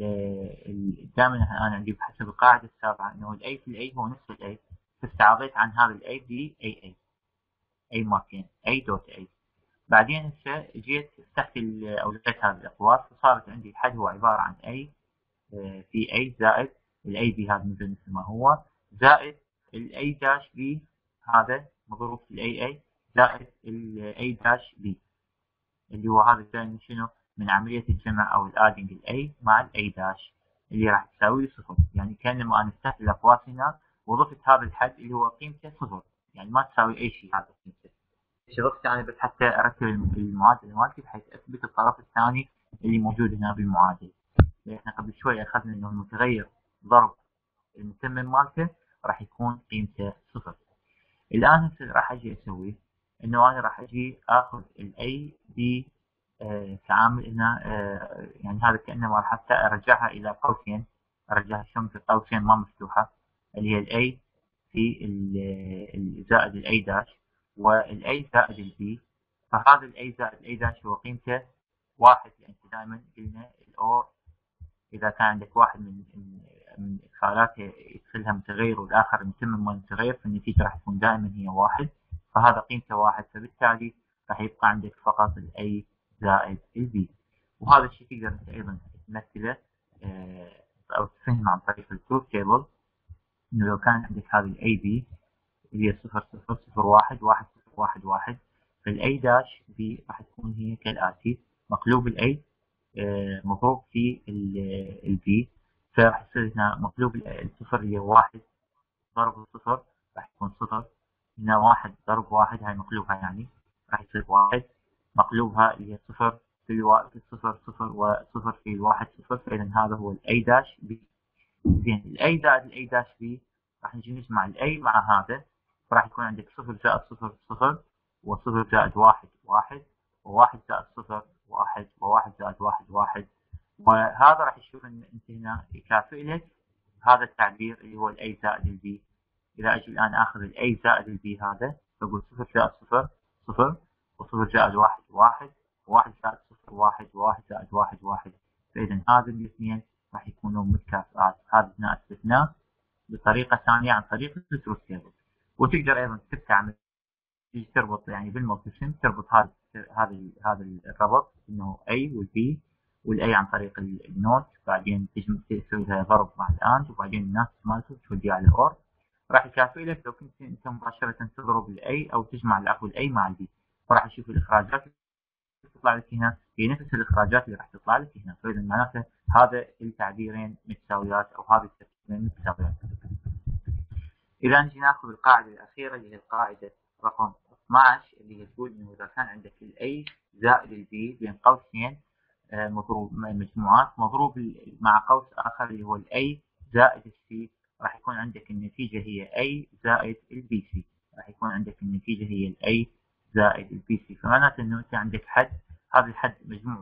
دائما انا عندي بحسب القاعده السابقه انه الاي في الاي هو نفس الاي، فاستعاضيت عن هذا الاي ب اي ماركين اي دوت اي. بعدين هسه جيت فتحت او لقيت هذه الاقواس فصارت عندي الحد هو عباره عن اي في اي زائد الاي بي هذا مثل ما هو زائد الاي داش بي هذا مضروب في الاي اي زائد الاي داش بي اللي هو هذا جاي من شنو؟ من عملية الجمع أو الادنج الاي مع الاي داش اللي راح تساوي لي صفر. يعني كأنما أنا فتحت الأقواس هنا وضفت هذا الحد اللي هو قيمته صفر، يعني ما تساوي أي شيء هذا قيمته. ضفت أنا بس حتى أرتب المعادلة مالتي بحيث أثبت الطرف الثاني اللي موجود هنا بالمعادلة. احنا قبل شوي أخذنا إنه المتغير ضرب المتمم مالته راح يكون قيمته صفر. الآن هسه راح أجي أسوي إنه أنا راح أجي آخذ الاي بي كعامل هنا يعني هذا كأنما راح حتى أرجعها إلى قوسين، أرجعها شلون في قوسين ما مفتوحة اللي هي الاي في زائد الاي داش والاي زائد البي. فهذا الاي زائد الاي داش هو قيمته واحد، لأن دائما قلنا الاور إذا كان عندك واحد من إدخالات يدخلها متغير والآخر متمم مال متغير فالنتيجة راح تكون دائما هي واحد، فهذا قيمته واحد، فبالتالي راح يبقى عندك فقط الاي زائد البي. وهذا الشيء تقدر انت ايضا تمثله او تفهم عن طريق التروث تيبل، انه لو كان عندك هذه الاي بي اللي هي 0 0 0 1 1 0 1 1 فالاي داش بي راح تكون هي كالاتي: مقلوب الاي مضروب في البي، فراح يصير هنا مقلوب الصفر اللي هو واحد ضرب الصفر راح يكون صفر. هنا واحد ضرب واحد هاي مقلوبها يعني راح يصير واحد، مقلوبها اللي هي صفر في صفر صفر وصفر في الواحد صفر، فإذا هذا هو الاي داش بي. زين الاي زائد الاي داش بي راح نجي نجمع الاي مع هذا، فراح يكون عندك صفر زائد صفر صفر وصفر زائد واحد واحد وواحد زائد صفر واحد وواحد زائد واحد واحد. وهذا راح يشوف ان انت هنا يكافئ لك هذا التعبير اللي هو الاي زائد البي. اذا اجي الان اخذ الاي زائد البي هذا فاقول صفر زائد صفر صفر وصفر زائد واحد واحد وواحد زائد صفر واحد وواحد زائد واحد واحد، فاذا هذا الاثنين راح يكونوا متكافئات. هذا هنا اثبتناه بطريقه ثانيه عن طريق التروث تيبل. وتقدر ايضا تعمل تربط يعني بالمالتيسم تربط هذا الربط انه اي والبي والاي عن طريق النوت، بعدين تسوي لها ضرب مع الاند وبعدين الناس مالته توديها على اور، راح يكافئ لك لو كنت انت مباشره تضرب الاي او تجمع العفو الاي مع البي، فراح تشوف الاخراجات اللي تطلع لك هنا هي نفس الاخراجات اللي راح تطلع لك هنا، فاذا معناته هذا التعبيرين متساويات او هذه التركيبين متساويات. اذا نجي ناخذ القاعده الاخيره اللي هي القاعده رقم 12 اللي هي تقول انه اذا كان عندك الاي زائد البي بين قوسين مضروب مجموعات مضروب مع قوس اخر اللي هو الاي زائد السي، راح يكون عندك النتيجه هي اي زائد البي سي، راح يكون عندك النتيجه هي الاي زائد البي سي. فمعناته انه انت عندك حد، هذا الحد مجموع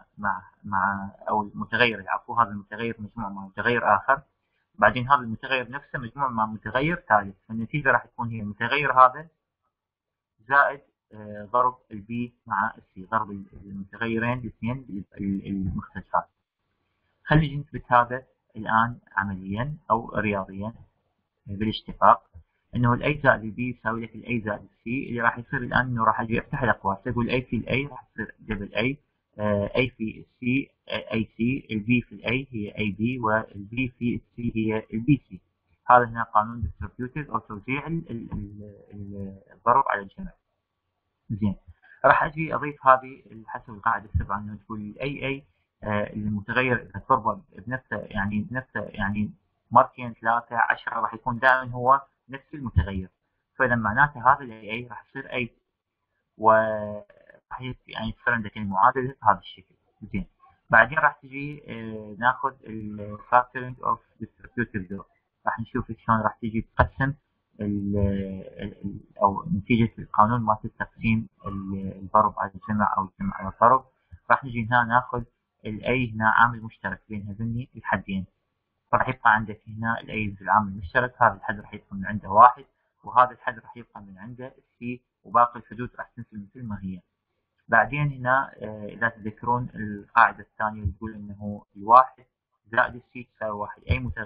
مع او المتغير العفو هذا المتغير مجموع مع متغير اخر، بعدين هذا المتغير نفسه مجموع مع متغير ثالث، فالنتيجه راح تكون هي المتغير هذا زائد ضرب البي مع السي، ضرب المتغيرين الاثنين المختلفات. خلينا نثبت هذا الان عمليا او رياضيا. بالاشتقاق، انه الاي زائد البي يساوي لك الاي زائد السي. اللي راح يصير الان انه راح اجي افتح الاقواس، اقول اي في الاي راح تصير دبل اي، اي في السي اي سي، البي في الاي هي اي بي، والبي في السي هي البي سي. هذا هنا قانون ديستريبيوتيف او توزيع الضرب على الجمع. زين، راح اجي اضيف هذه حسب القاعده السبعه، انه تقول الاي المتغير اذا تضرب بنفسه يعني مرتين 3 10 راح يكون دائما هو نفس المتغير، فاذا معناته هذا الاي راح يصير اي، وراح يعني تصير عندك المعادله بهذا الشكل. زين، بعدين راح تجي ناخذ الفاكتورينج اوف ديستريبيوتيف لو، راح نشوف شلون راح تجي تقسم او نتيجه القانون مالت التقسيم الضرب على الجمع او الجمع على الضرب. راح نجي هنا ناخذ الاي هنا عامل مشترك بين هذني الحدين، فراح يبقى عندك هنا الاي العامل المشترك، هذا الحد راح يبقى من عنده 1 وهذا الحد راح يبقى من عنده السي، وباقي الحدود راح تنزل مثل ما هي. بعدين هنا اذا تذكرون القاعده الثانيه اللي تقول انه الواحد زائد السي تساوي 1،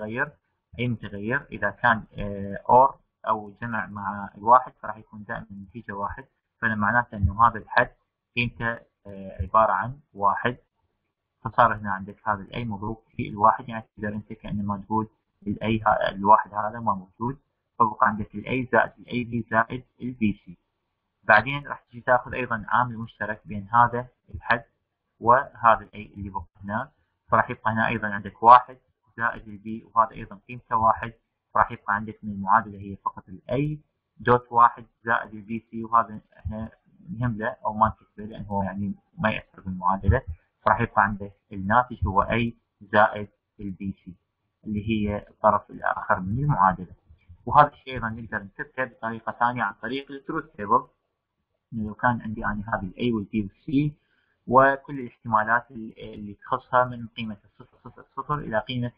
اي متغير اذا كان اور او جمع مع الواحد فراح يكون دائما النتيجه 1، فهذا معناته انه هذا الحد قيمته عباره عن 1. فصار هنا عندك هذا الاي مضروب في الواحد، يعني تقدر انت كانما تقول الاي الواحد هذا ما موجود، فبقى عندك الاي زائد الاي بي زائد البي سي. بعدين راح تجي تاخذ ايضا عامل مشترك بين هذا الحد وهذا الاي اللي بقى هنا، فراح يبقى هنا ايضا عندك 1 زائد البي وهذا ايضا قيمته 1، فراح يبقى عندك من المعادله هي فقط الاي دوت 1 زائد البي سي، وهذا احنا مهم له او ما نكتبه لانه هو يعني ما ياثر بالمعادله، فراح يبقى عندك الناتج هو اي زائد البي سي اللي هي الطرف الاخر من المعادله. وهذا الشيء ايضا نقدر نكتبه بطريقه ثانيه عن طريق التروث تيبل، لو كان عندي أنا هذه ال A وال B وال C وكل الاحتمالات اللي تخصها من قيمة 0 إلى قيمة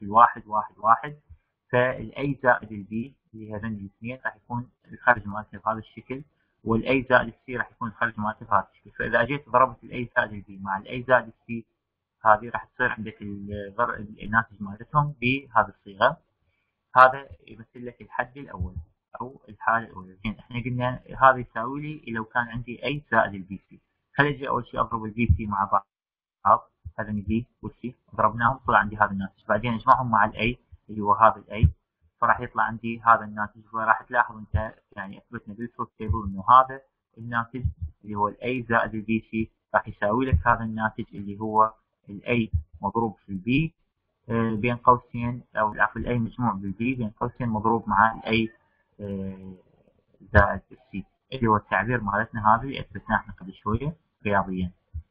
1 فال A زائد ال B اللي هذين الاثنين راح يكون الخارج مالته بهذا الشكل، وال A زائد ال C راح يكون الخارج مالته بهذا الشكل. فإذا أجيت ضربت ال A زائد ال B مع ال A زائد ال C هذه راح تصير عندك الناتج مالتهم بهذه الصيغة. هذا يمثل لك الحد الأول او الحاله الاولى. زين، احنا قلنا هذا يساوي لي لو كان عندي اي زائد البي سي. خليني اجي اول شيء اضرب البي سي مع بعض، هذا البي والسي ضربناهم طلع عندي هذا الناتج، بعدين اجمعهم مع الاي اللي هو هذا الاي فراح يطلع عندي هذا الناتج. وراح تلاحظ انت يعني اثبتنا بالتروث تيبل انه هذا الناتج اللي هو الاي زائد البي سي راح يساوي لك هذا الناتج اللي هو الاي مضروب في البي بين قوسين، او عفوا الاي مجموع بالبي بين قوسين مضروب مع الاي زائد السي اللي هو التعبير مالتنا هذا اللي اثبتناه احنا قبل شويه رياضيا.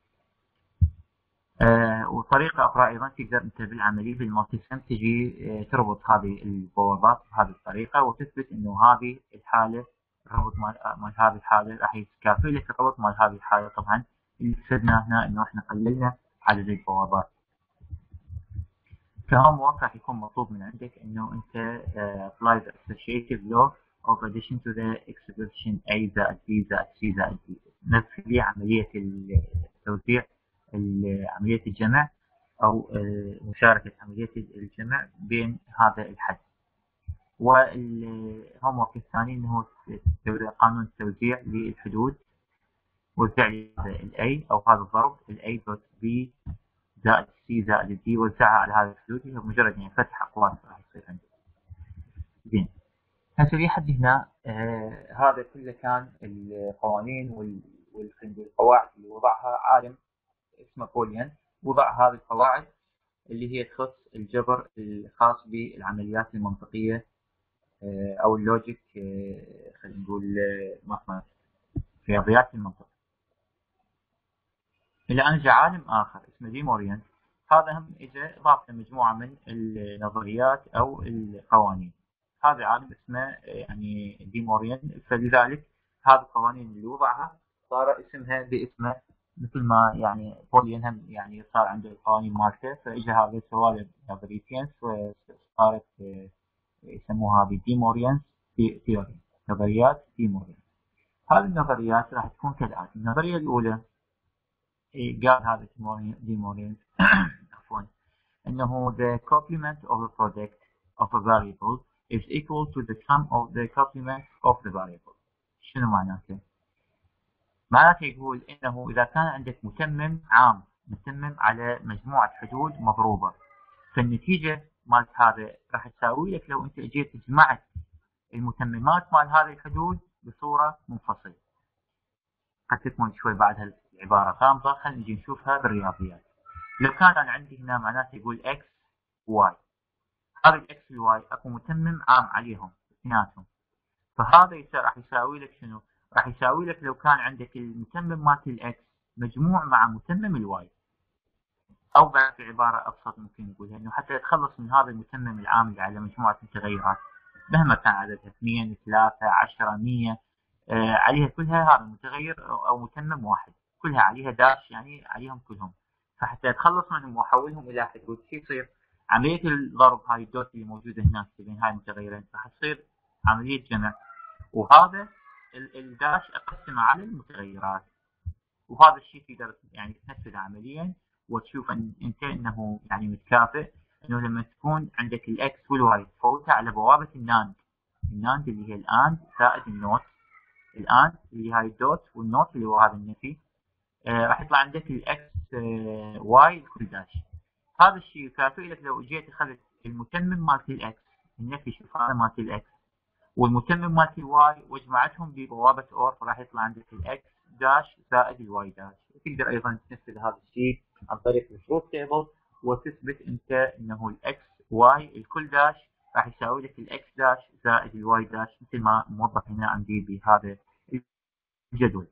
وطريقه اخرى ايضا تقدر انت بالعمليه بالمالتي سم تجي تربط هذه البوابات بهذه الطريقه وتثبت انه هذه الحاله الربط مال هذه الحاله راح يكافئ لك الربط مال هذه الحاله. طبعا اللي استفدناه هنا انه احنا قللنا عدد البوابات. كهوم ورك راح يكون مطلوب من عندك انه انت apply the associative law of addition to the expression A زائد B زائد C زائد D، نفذ عملية التوزيع عملية الجمع او مشاركة عملية الجمع بين هذا الحد. والهوم ورك الثاني انه قانون التوزيع للحدود، وزع لي ال A او هذا الضرب ال A دوت B زائد سي زائد دي وزعها على هذا الحدود، هي مجرد يعني فتح اقواس راح يصير عندي. زين، هسه لحد هنا هذا كله كان القوانين والقواعد اللي وضعها عالم اسمه بوليان. وضع هذه القواعد اللي هي تخص الجبر الخاص بالعمليات المنطقيه او اللوجيك، خلينا نقول رياضيات المنطق. الى ان جاء عالم اخر اسمه دي موريان، هذا هم اجى ضاف مجموعه من النظريات او القوانين. هذا عالم اسمه يعني دي موريان، فلذلك هذه القوانين اللي وضعها صار اسمها باسمه، مثل ما يعني بوليان هم يعني صار عنده القوانين مالته، فاجى هذا سوالف نظريتين فصارت يسموها دي موريان ثيوري، نظريات دي موريان. هذه النظريات راح تكون كالاتي. النظريه الاولى قال هذا دي موريان عفوا انه the complement of the product of a variable is equal to the sum of the complements of the variable. شنو معناته؟ معناته يقول انه اذا كان عندك متمم عام متمم على مجموعة حدود مضروبة، فالنتيجة مالت هذا راح تساوي لك لو انت اجيت جمعت المتممات مال هذه الحدود بصورة منفصلة. قد تكون شوي بعد العبارة غامضة، خلينا نجي نشوفها بالرياضيات. لو كان انا عندي هنا معناته يقول x y، هذا الاكس والواي اكو متمم عام عليهم اثنيناتهم، فهذا راح يساوي لك شنو؟ راح يساوي لك لو كان عندك المتمم مالت الاكس مجموع مع متمم الواي، او بعد في عباره ابسط ممكن نقولها انه حتى تتخلص من هذا المتمم العامل على مجموعه متغيرات مهما كان عددها 2 3 10 100 عليها كلها هذا المتغير او متمم واحد، كلها عليها داش يعني عليهم كلهم، فحتى اتخلص منهم واحولهم الى حدود شو يصير؟ عمليه الضرب هاي الدوت اللي موجوده هناك بين هاي المتغيرين راح تصير عمليه جمع، وهذا الداش اقسمه على المتغيرات، وهذا الشيء تقدر يعني تنفذه عمليا وتشوف انت انه يعني متكافئ، انه لما تكون عندك الاكس والواي تفوتها على بوابه الناند، الناند اللي هي الاند زائد النوت، الاند اللي هاي الدوت والنوت اللي هو هذا النفي، راح يطلع عندك الاكس واي الكل داش. هذا الشيء يكافئ لك لو اجيت اخذت المتمم مالت الاكس، النفي شوف هذا مالت الاكس والمتمم مالت الواي وجمعتهم ببوابه اور، فراح يطلع عندك الاكس داش زائد الواي داش. وتقدر ايضا تنفذ هذا الشيء عن طريق التروث تيبل وتثبت انت انه الاكس واي الكل داش راح يساوي لك الاكس داش زائد الواي داش مثل ما موضح هنا عندي بهذا الجدول.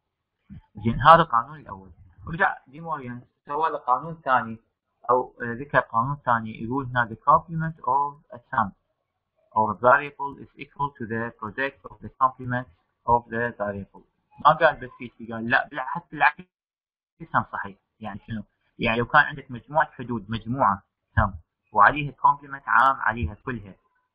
زين هذا القانون الاول. ورجع ديموريان سوى له قانون ثاني او ذكر قانون ثاني يقول هنا the complement of a sum or variable is equal to the product of the complement of the variable. ما قال بس هيك، قال لا حتى بالعكس هم صحيح. يعني شنو؟ يعني لو كان عندك مجموعة حدود مجموعة sum وعليها complement عام عليها كلها،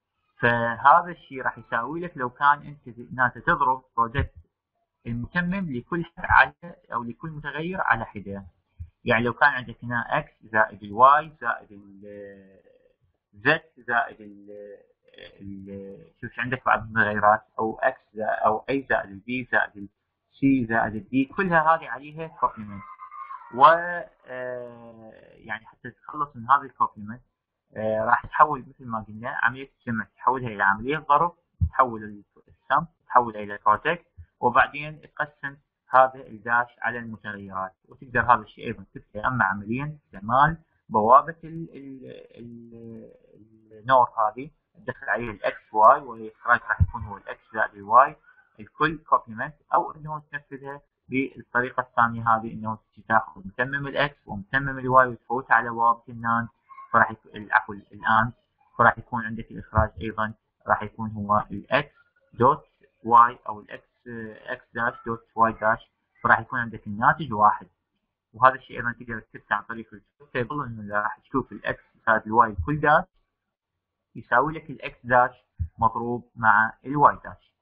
فهذا الشيء راح يساوي لك لو كان انت تضرب product المتمم لكل على او لكل متغير على حده. يعني لو كان عندك هنا x زائد الواي زائد z زائد شوف عندك بعض المتغيرات او x او a زائد الb زائد c زائد الd، كلها هذه عليها كومبلمنت، و يعني حتى تتخلص من هذه الكومبلمنت راح تحول مثل ما قلنا عمليه الجمع تحولها الى عمليه ضرب، تحول السم تحولها الى بروجكت، وبعدين تقسم هذا الداش على المتغيرات. وتقدر هذا الشيء ايضا تكتبه اما عمليا استعمال بوابه النور هذه تدخل عليه الاكس واي، والاخراج راح يكون هو الاكس زائد الواي الكل كومبلمنت، او انه تنفذها بالطريقه الثانيه هذه انه تاخذ متمم الاكس ومتمم الواي وتفوتها على بوابه الناند، فراح عفوا الان، فراح يكون عندك الاخراج ايضا راح يكون هو الاكس دوت واي او الاكس اكس داش دوت واي داش، فراح يكون عندك الناتج واحد. وهذا الشيء ايضا تقدر تكتبه عن طريق التيبل، انه راح تشوف الاكس زائد الواي كل داش يساوي لك الاكس داش مضروب مع الواي داش.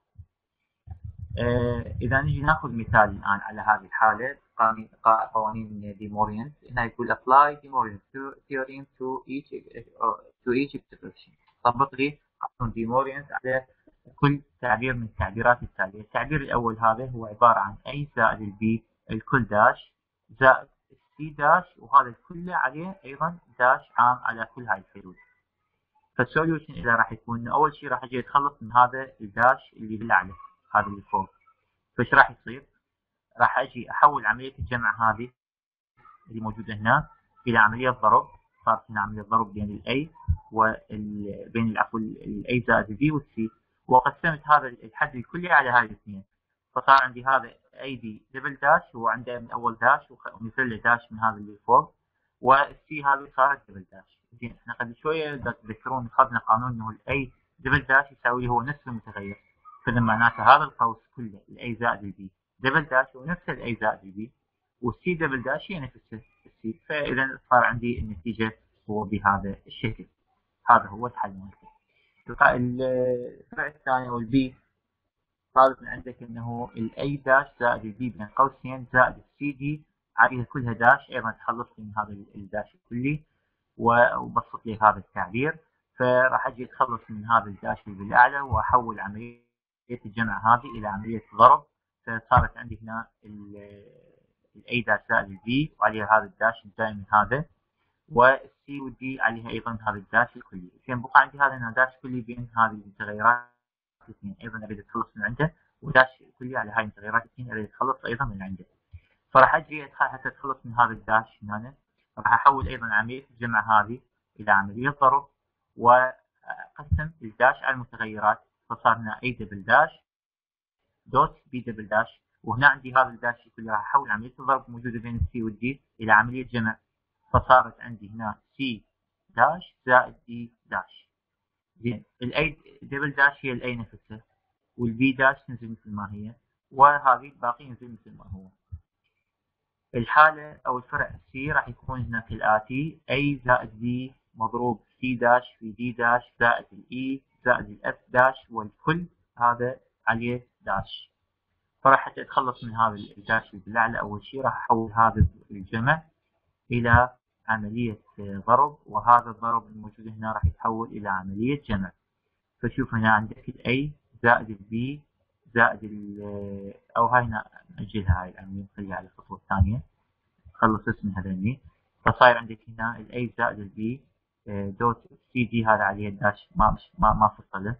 اذا نجي ناخذ مثال الان على هذه الحاله قوانين ديموريان، هنا يقول apply Demoриan's theorem to each expression. طبق لي قانون ديموريان على كل تعبير من التعبيرات التاليه. التعبير الاول هذا هو عباره عن a زائد الb الكل داش زائد c داش، وهذا كله عليه ايضا داش عام على كل هاي الحدود. فالسوليوشن اذا راح يكون اول شيء راح اجي اتخلص من هذا الداش اللي بالاعلى هذا اللي فوق، فايش راح يصير؟ راح اجي احول عمليه الجمع هذه اللي موجوده هنا الى عمليه ضرب، صارت هنا عمليه ضرب بين الاي بين العفو الاي زائد البي والسي، وقسمت هذا الحد الكلي على هاي الاثنين، فصار عندي هذا اي دي دبل داش هو عنده من اول داش ونزل له داش من هذا اللي فوق، والسي هذه صارت دبل داش. زين احنا قبل شويه تذكرون اخذنا قانون انه الاي دبل داش يساوي هو نفس المتغير، فاذا معناته هذا القوس كله الاي زائد البي دبل داش هو نفس الاي زائد البي، والسي دبل داش هي نفس السي، فاذا صار عندي النتيجه هو بهذا الشكل. هذا هو الحل مالته. الفرع الثاني او البي طالب من عندك انه الاي داش زائد البي بين قوسين زائد السي دي عليها كلها داش، ايضا تخلص لي من هذا الداش الكلي وبسط لي هذا التعبير، فراح اجي اتخلص من هذا الداش اللي بالاعلى واحول عمليه الجمع هذه الى عمليه ضرب. فصارت عندي هنا الاي داش زائد البي وعليها هذا الداش الجاي من هذا، والسي والدي عليها ايضا هذا الداش الكلي. فين بقى عندي هذا هنا داش كلي بين هذه المتغيرات الاثنين، ايضا اريد اتخلص من عنده، وداش كلي على هاي المتغيرات الاثنين اريد اتخلص ايضا من عنده. فراح اجي حتى اتخلص من هذا الداش هنا، راح احول ايضا عمليه الجمع هذه الى عمليه ضرب، واقسم الداش على المتغيرات، فصار هنا اي دبل داش دوت بي دبل داش، وهنا عندي هذا الداش الكلي راح احول عمليه الضرب موجوده بين السي والدي الى عمليه جمع، فصارت عندي هنا سي داش زائد دي داش. زين، الاي دبل داش هي الاي نفسها، والبي داش تنزل مثل ما هي، وهذه الباقي ينزل مثل ما هو. الحالة أو الفرع سي راح يكون هنا كالآتي: A زائد B مضروب C داش في D داش زائد الإي زائد الإف داش، والكل هذا عليه داش. فراح حتى أتخلص من هذا الداش اللي بالأعلى، أول شيء راح أحول هذا الجمع إلى عملية ضرب، وهذا الضرب الموجود هنا راح يتحول إلى عملية جمع. فشوف هنا عندك الأي زائد البي زائد أو هاي هنا نأجلها، هاي العملية نخليها على الخطوة الثانية، خلص اسم هذني. فصاير عندك هنا الاي زائد البي دوت سي دي، هذا عليه الداش ما فصله،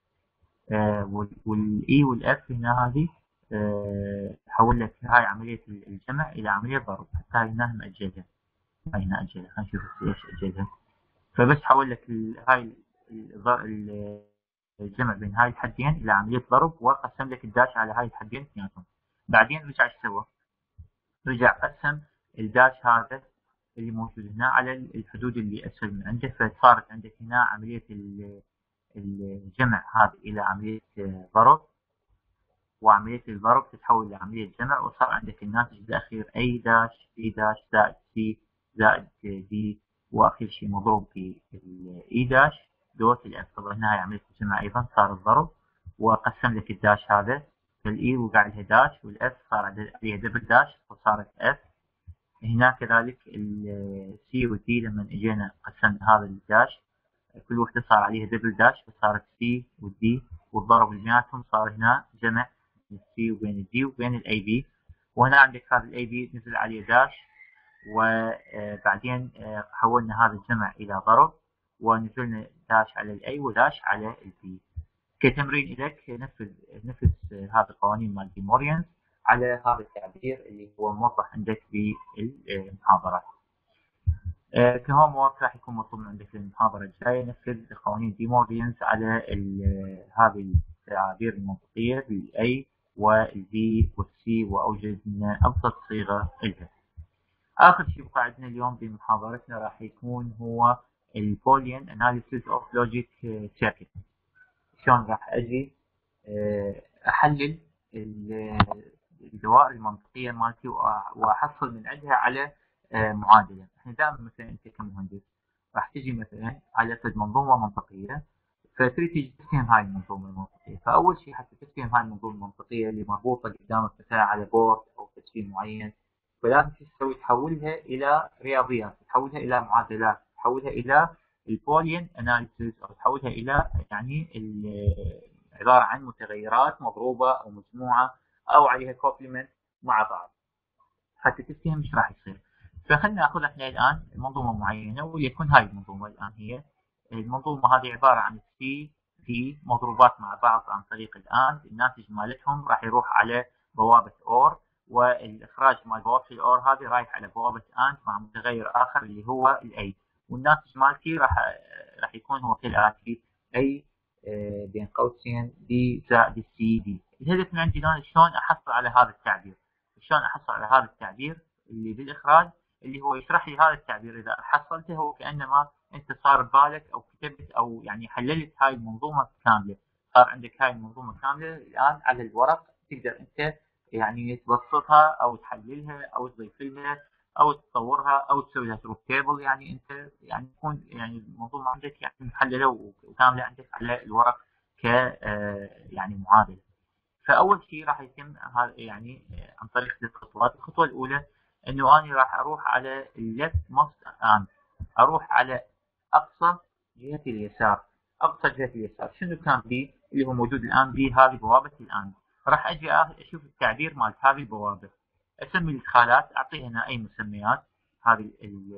والاي والاف هنا هذه حول لك هاي عمليه الجمع الى عمليه ضرب. حتى هاي هنا مأجلها، هاي هنا اجلها، خلينا نشوف ايش اجلها. فبس حول لك هاي الجمع بين هاي الحدين الى عمليه ضرب، وقسم لك الداش على هاي الحدين اثنيناتهم. بعدين رجع ايش سوى؟ رجع قسم الداش هذا اللي موجود هنا على الحدود اللي اسفل من عنده، فصارت عندك هنا عمليه الجمع هذه الى عمليه ضرب، وعمليه الضرب تتحول الى عمليه جمع، وصار عندك الناتج الاخير اي داش بي داش زائد سي زائد دي، واخر شيء مضروب في الاي داش دوت الاف. طبعا هنا هي عمليه الجمع ايضا، صار الضرب وقسم لك الداش هذا، فالاي وقع لها داش، والاف صار عليها دبل داش وصارت اف. هنا كذلك السي والدي لما اجينا قسمنا هذا الداش، كل وحده صار عليها دبل داش فصارت سي والدي، والضرب اللي بيناتهم صار هنا جمع بين السي وبين الدي وبين الاي بي. وهنا عندك هذا الاي بي نزل عليه داش، وبعدين حولنا هذا الجمع الى ضرب، ونزلنا داش على الاي وداش على البي. كتمرين لك نفس هذه القوانين مال دي موريانز على هذا التعبير اللي هو موضح عندك بالمحاضرة. كهوم وورك راح يكون مطلوب عندك المحاضرة الجاية نفذ قوانين دي موريانز على هذه التعابير المنطقية بالأي والبي والسي، وأوجدنا أبسط صيغة لها. آخر شيء بقى عندنا اليوم بمحاضرتنا راح يكون هو البوليان أناليسيس أوف لوجيك سيركت. شلون راح أجي أحلل الدوائر المنطقية مالتي وأحصل من عندها على معادلة. احنا دائما مثلا انت كمهندس راح تجي مثلا على فد منظومة منطقية، فتريد تيجي تفهم هاي المنظومة المنطقية. فأول شيء حتى تفهم هاي المنظومة المنطقية اللي مربوطة قدامك مثلا على بورد أو تسجيل معين، فلازم تسوي تحولها إلى رياضيات، تحولها إلى معادلات، تحولها إلى البوليان أناليسيس، أو تحولها إلى يعني عبارة عن متغيرات مضروبة أو مجموعة أو عليها كومبلمنت مع بعض حتى تفهم ايش راح يصير. فخلنا ناخذ احنا الان منظومه معينه، وليكن هاي المنظومه الان هي المنظومه هذه عباره عن سي في مضروبات مع بعض عن طريق الان الناتج مالتهم راح يروح على بوابه اور، والاخراج مال بوابه الاور هذه رايح على بوابه انت مع متغير اخر اللي هو الاي، والناتج مالتي راح يكون هو كالاتي: اي بين قوسين دي زائد سي دي. الهدف من عندي الان شلون احصل على هذا التعبير، شلون احصل على هذا التعبير اللي بالاخراج اللي هو يشرح لي هذا التعبير. اذا حصلته هو كانما انت صار ببالك او كتبت او يعني حللت هاي المنظومه كامله، صار عندك هاي المنظومه كامله الان على الورق، تقدر انت يعني تبسطها او تحللها او تضيف لها او تطورها او تسوي لها تروث تيبل. يعني انت يعني تكون يعني المنظومه عندك يعني محلله وكامله عندك على الورق ك يعني معادله. فاول شيء راح يتم هذا يعني عن طريق 3 خطوات. الخطوه الاولى انه انا راح اروح على الليفت موست اروح على اقصى جهة اليسار، اقصى جهة اليسار شنو كان بي اللي هو موجود الان بي، هذه بوابة الان. راح اجي اشوف التعبير مالت هذه البوابة، اسمي الادخالات، اعطيها هنا اي مسميات هذه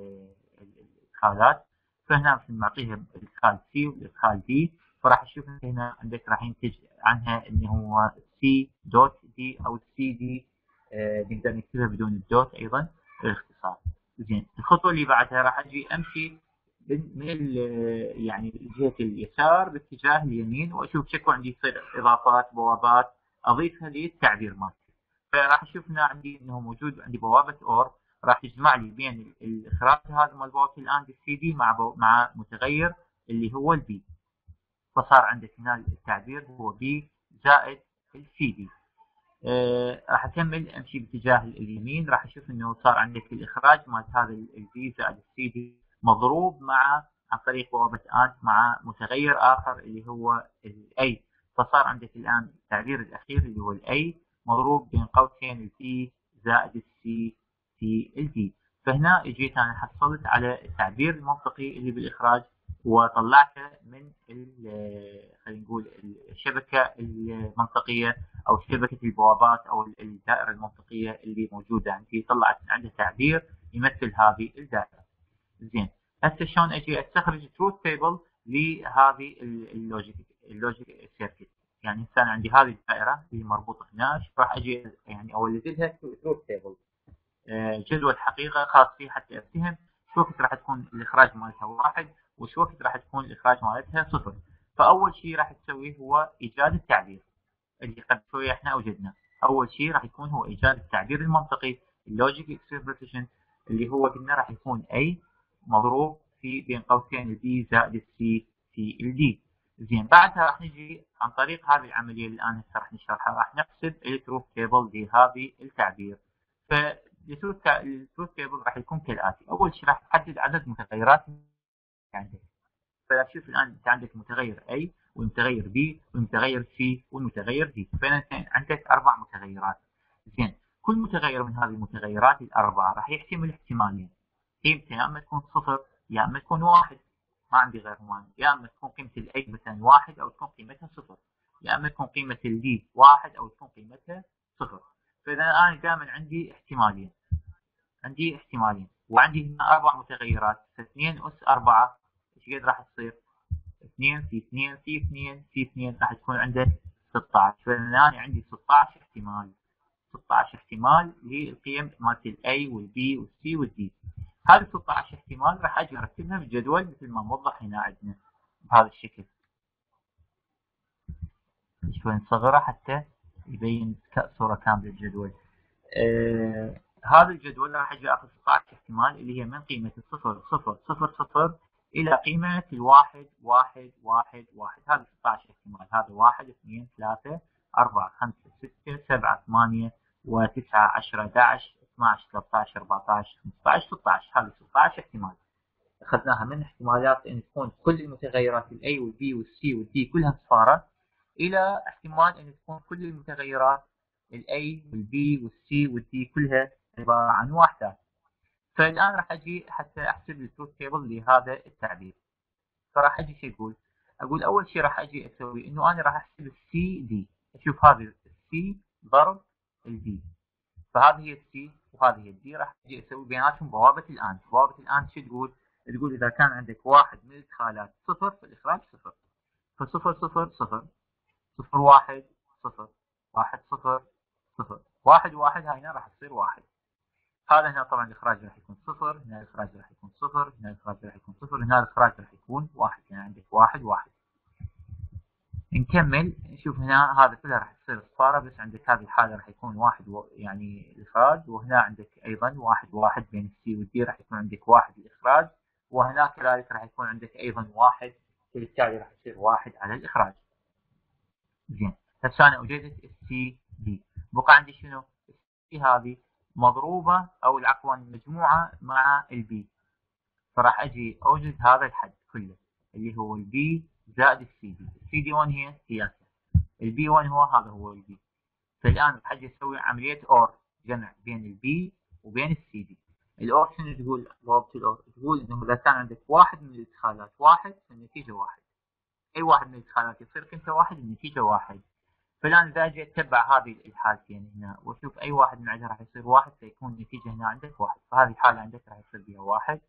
الادخالات. فهنا مثل ما اعطيها الادخال سي والادخال دي، فراح اشوف هنا عندك راح ينتج عنها انه هو سي دوت دي او سي دي، نقدر نكتبها بدون الدوت ايضا للاختصار. زين، الخطوه اللي بعدها راح اجي امشي من يعني جهه اليسار باتجاه اليمين، واشوف شكو عندي يصير اضافات بوابات اضيفها للتعبير مالتي. فراح اشوف هنا عندي انه موجود عندي بوابه اور، راح تجمع لي بين الاخراج هذا مال بوابه الان بالسي دي مع متغير اللي هو البي، فصار عندك هنا التعبير هو بي زائد السي دي. راح اكمل امشي باتجاه اليمين، راح اشوف انه صار عندك الاخراج مال هذا البي زائد السي دي مضروب عن طريق بوابه انت مع متغير اخر اللي هو الاي، فصار عندك الان التعبير الاخير اللي هو الاي مضروب بين قوسين البي زائد السي في الدي. فهنا اجيت انا حصلت على التعبير المنطقي اللي بالاخراج، وطلعته من خلينا نقول الشبكه المنطقيه او شبكه البوابات او الدائره المنطقيه اللي موجوده عندي، طلعت عندها تعبير يمثل هذه الدائره. زين، هسه شلون اجي استخرج تروث تيبل لهذه اللوجيك سيركت؟ يعني هسه انا عندي هذه الدائره اللي مربوطه هنا، راح اجي يعني اولد لها تروث تيبل، جدول حقيقه خاص فيه حتى افتهم شو وقت راح تكون الاخراج مالتها 1 وشو وقت راح تكون الاخراج مالتها 0. فاول شيء راح تسويه هو ايجاد التعبير اللي قبل شويه احنا اوجدناه. اول شيء راح يكون هو ايجاد التعبير المنطقي اللوجيك اكسبريشن اللي هو قلنا راح يكون اي مضروب في بين قوسين البي زائد السي في الدي. زين، بعدها راح نجي عن طريق هذه العمليه اللي الان هسه راح نشرحها، راح نحسب التروث تيبل لهذه التعبير. فالتروث تيبل راح يكون كالاتي: اول شيء راح تحدد عدد متغيرات عندك. فشوف الان انت عندك متغير A والمتغير B والمتغير C والمتغير D، فانت عندك 4 متغيرات. زين، كل متغير من هذه المتغيرات الاربعه راح يحتمل احتمالين: قيمته يا اما تكون 0 يا اما تكون 1، ما عندي غير هون، يا اما تكون قيمه الاي مثلا 1 او تكون قيمتها 0، يا اما تكون قيمه الدي 1 او تكون قيمتها 0. فاذا انا دائما عندي احتمالين وعندي هنا 4 متغيرات، ف2 اس 4 ايش قد راح تصير؟ 2 في 2 في 2 في 2 راح تكون عندك 16. فاذا انا عندي 16 احتمال، 16 احتمال للقيم مالت الاي والبي والسي والدي. هذه 16 احتمال راح اجي ارتبها بالجدول مثل ما موضح هنا عندنا بهذا الشكل. شوي نصغره حتى يبين صورة كاملة الجدول. هذا الجدول راح اجي اخذ 16 احتمال اللي هي من قيمة 0 0 0 0 الى قيمة 1 1 1 1. هذا 16 احتمال، هذا 1 2 3 4 5 6 7 8 و9 10 11 12 13 14 15 16. هذه 16 احتمال اخذناها من احتمالات ان تكون كل المتغيرات الاي والبي والسي والدي كلها صفارة، الى احتمال ان تكون كل المتغيرات الاي والبي والسي والدي كلها عباره عن وحدات. فالان راح اجي حتى احسب التروث تيبل لهذا التعبير. فراح اجي شو اقول اول شيء راح اجي اسوي انه انا راح احسب السي دي، اشوف هذه السي ضرب الدي، فهذه هي السي وهذه هي الدي، راح اجي اسوي بيناتهم بوابه الان. بوابه الان شو تقول؟ تقول اذا كان عندك واحد من الادخالات 0 فالاخراج 0، ف0 0 0 0 1 0 1 0 0 1 1، هاي هنا راح تصير 1. هذا هنا طبعا الاخراج راح يكون 0، هنا الاخراج راح يكون 0، هنا الاخراج راح يكون 0، هنا الاخراج راح يكون 1. يعني عندك 1 1. نكمل نشوف هنا هذا كلها راح تصير صفارة، بس عندك هذه الحالة راح يكون 1 يعني الاخراج، وهنا عندك ايضا 1 1 بين السي والدي راح يكون عندك 1 الاخراج، وهنا كذلك راح يكون عندك ايضا 1، فبالتالي راح يصير 1 على الاخراج. زين، هسه انا وجدت السي دي، بقى عندي شنو؟ السي هذه مضروبه او عفوا مجموعه مع البي، فراح اجي اوجد هذا الحد كله اللي هو البي زائد السي دي. السي دي 1 هي سياسه، البي 1 هذا هو البي. فالان راح اجي اسوي عمليه اور جمع بين البي وبين السي دي. الأور شنو تقول؟ ضوابط الأور تقول إنه إذا كان عندك واحد من الإدخالات واحد فالنتيجة واحد. أي واحد من الإدخالات يصير كنت واحد النتيجة واحد. فالآن إذا أجي أتبع هذه الحالتين هنا وأشوف أي واحد من عندها راح يصير واحد فيكون النتيجة هنا عندك واحد، فهذه الحالة عندك راح يصير بها واحد.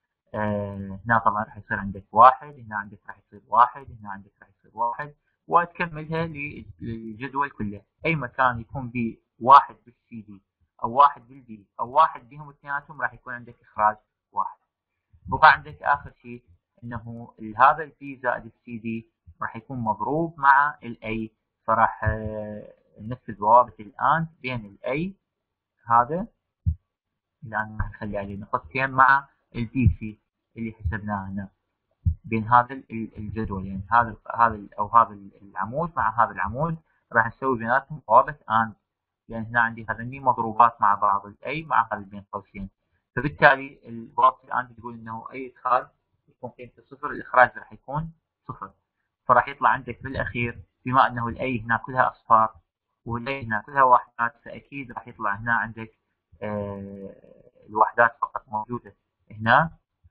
هنا طبعا راح يصير عندك واحد، هنا عندك راح يصير واحد، هنا عندك راح يصير واحد، وتكملها للجدول كله. أي مكان يكون به واحد بالسي دي أو واحد بالبي أو واحد بهم اثنيناتهم راح يكون عندك إخراج واحد. بقى عندك آخر شيء إنه هذا البي زائد السي دي راح يكون مضروب مع الاي، فراح ننفذ ضوابط الآن بين الاي هذا الآن راح نخلي عليه نقطتين مع البي سي اللي حسبناه هنا بين هذا الجدول، يعني هذا او هذا العمود مع هذا العمود راح نسوي بيناتهم ضوابط اند، لان هنا عندي هذني مضروبات مع بعض الاي مع هذا بين قوسين، فبالتالي الضوابط الاند تقول انه اي ادخال يكون قيمته صفر الاخراج راح يكون صفر، فراح يطلع عندك بالاخير بما انه الاي هنا كلها اصفار والاي هنا كلها وحدات فاكيد راح يطلع هنا عندك الوحدات فقط موجوده هنا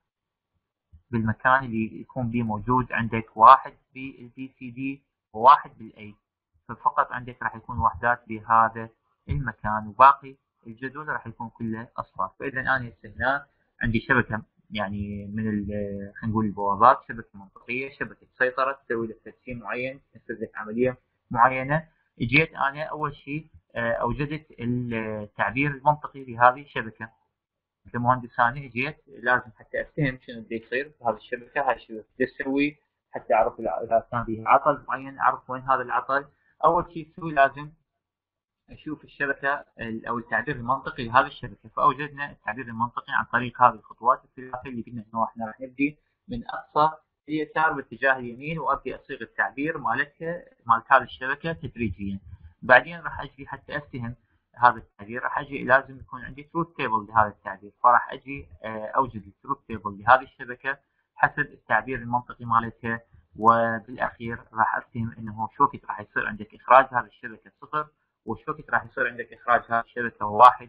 بالمكان اللي يكون به موجود عندك واحد بالبي سي دي وواحد بالاي، ففقط عندك راح يكون وحدات بهذا المكان وباقي الجدول راح يكون كله اصفار. فاذا انا هسه هنا عندي شبكه يعني من خلينا نقول البوابات، شبكه منطقيه، شبكه سيطره تسوي لك ترسيم معين، تنفذ لك عمليه معينه. اجيت انا اول شيء اوجدت التعبير المنطقي لهذه الشبكه. كمهندس ثاني اجيت لازم حتى افتهم شنو بده يصير بهذه الشبكه، هاي شو بدي اسوي حتى اعرف اذا كان فيها عطل معين اعرف وين هذا العطل. اول شيء تسوي لازم اشوف الشبكه او التعبير المنطقي لهذه الشبكه، فاوجدنا التعبير المنطقي عن طريق هذه الخطوات الثلاثيه اللي قلنا انه احنا راح نبدي من اقصى اليسار باتجاه اليمين وابدي اصيغ التعبير مالتها مالت هذه الشبكه تدريجيا. بعدين راح اجي حتى افتهم هذا التعبير راح اجي لازم يكون عندي تروث تيبل لهذا التعبير، فراح اجي اوجد التروث تيبل لهذه الشبكه حسب التعبير المنطقي مالتها، وبالاخير راح افتهم انه شو وقت راح يصير عندك اخراج هذه الشبكه صفر وشو وقت راح يصير عندك اخراج هذه الشبكه واحد،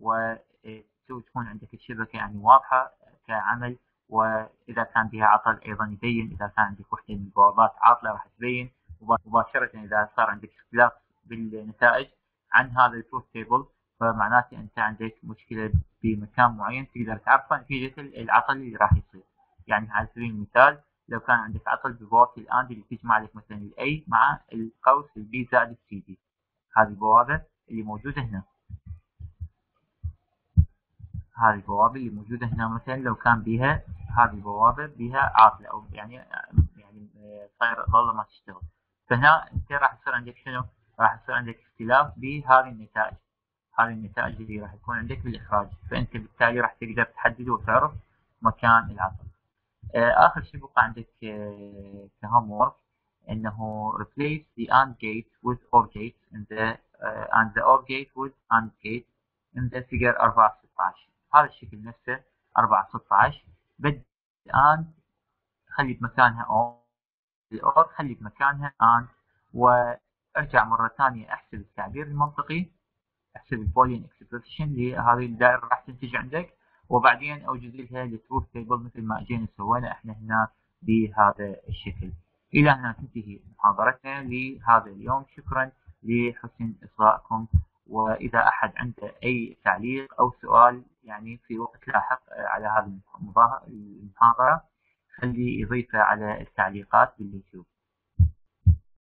وتكون عندك الشبكه يعني واضحه كعمل، واذا كان بها عطل ايضا يبين، اذا كان عندك وحده من البوابات عاطله راح تبين مباشره اذا صار عندك اختلاف بالنتائج عن هذا التروث تيبل، فمعناته انت عندك مشكله بمكان معين تقدر تعرفه نتيجه العطل اللي راح يصير. يعني على سبيل المثال لو كان عندك عطل ببوابه الاند اللي تجمع لك مثلا الاي مع القوس البي زائد السي دي، هذه البوابه اللي موجوده هنا، هذه البوابه اللي موجوده هنا مثلا لو كان بها هذه البوابه بها عاطله او يعني صاير ظل ما تشتغل، فهنا انت راح يصير عندك شنو؟ راح يصير عندك اختلاف بهذه النتائج، هذه النتائج اللي راح يكون عندك بالاخراج، فانت بالتالي راح تقدر تحدد وتعرف مكان العطل. اخر شيء بقى عندك كهوم وورك انه replace the AND gate with OR gate in the and the OR gate with AND gate in the figure 416. هذا الشكل نفسه 416 بدي AND خلي بمكانها OR، الأور خلي بمكانها AND، وارجع مرة ثانية احسب التعبير المنطقي، احسب البوليان اكسبريشن اللي هذه الدائرة راح تنتج عندك، وبعدين اوجد لها التروث تيبل مثل ما اجينا سوينا احنا هنا بهذا الشكل. الى هنا تنتهي محاضرتنا لهذا اليوم، شكرا لحسن اصغائكم، واذا احد عنده اي تعليق او سؤال يعني في وقت لاحق على هذه المحاضرة خلي يضيفه على التعليقات باليوتيوب.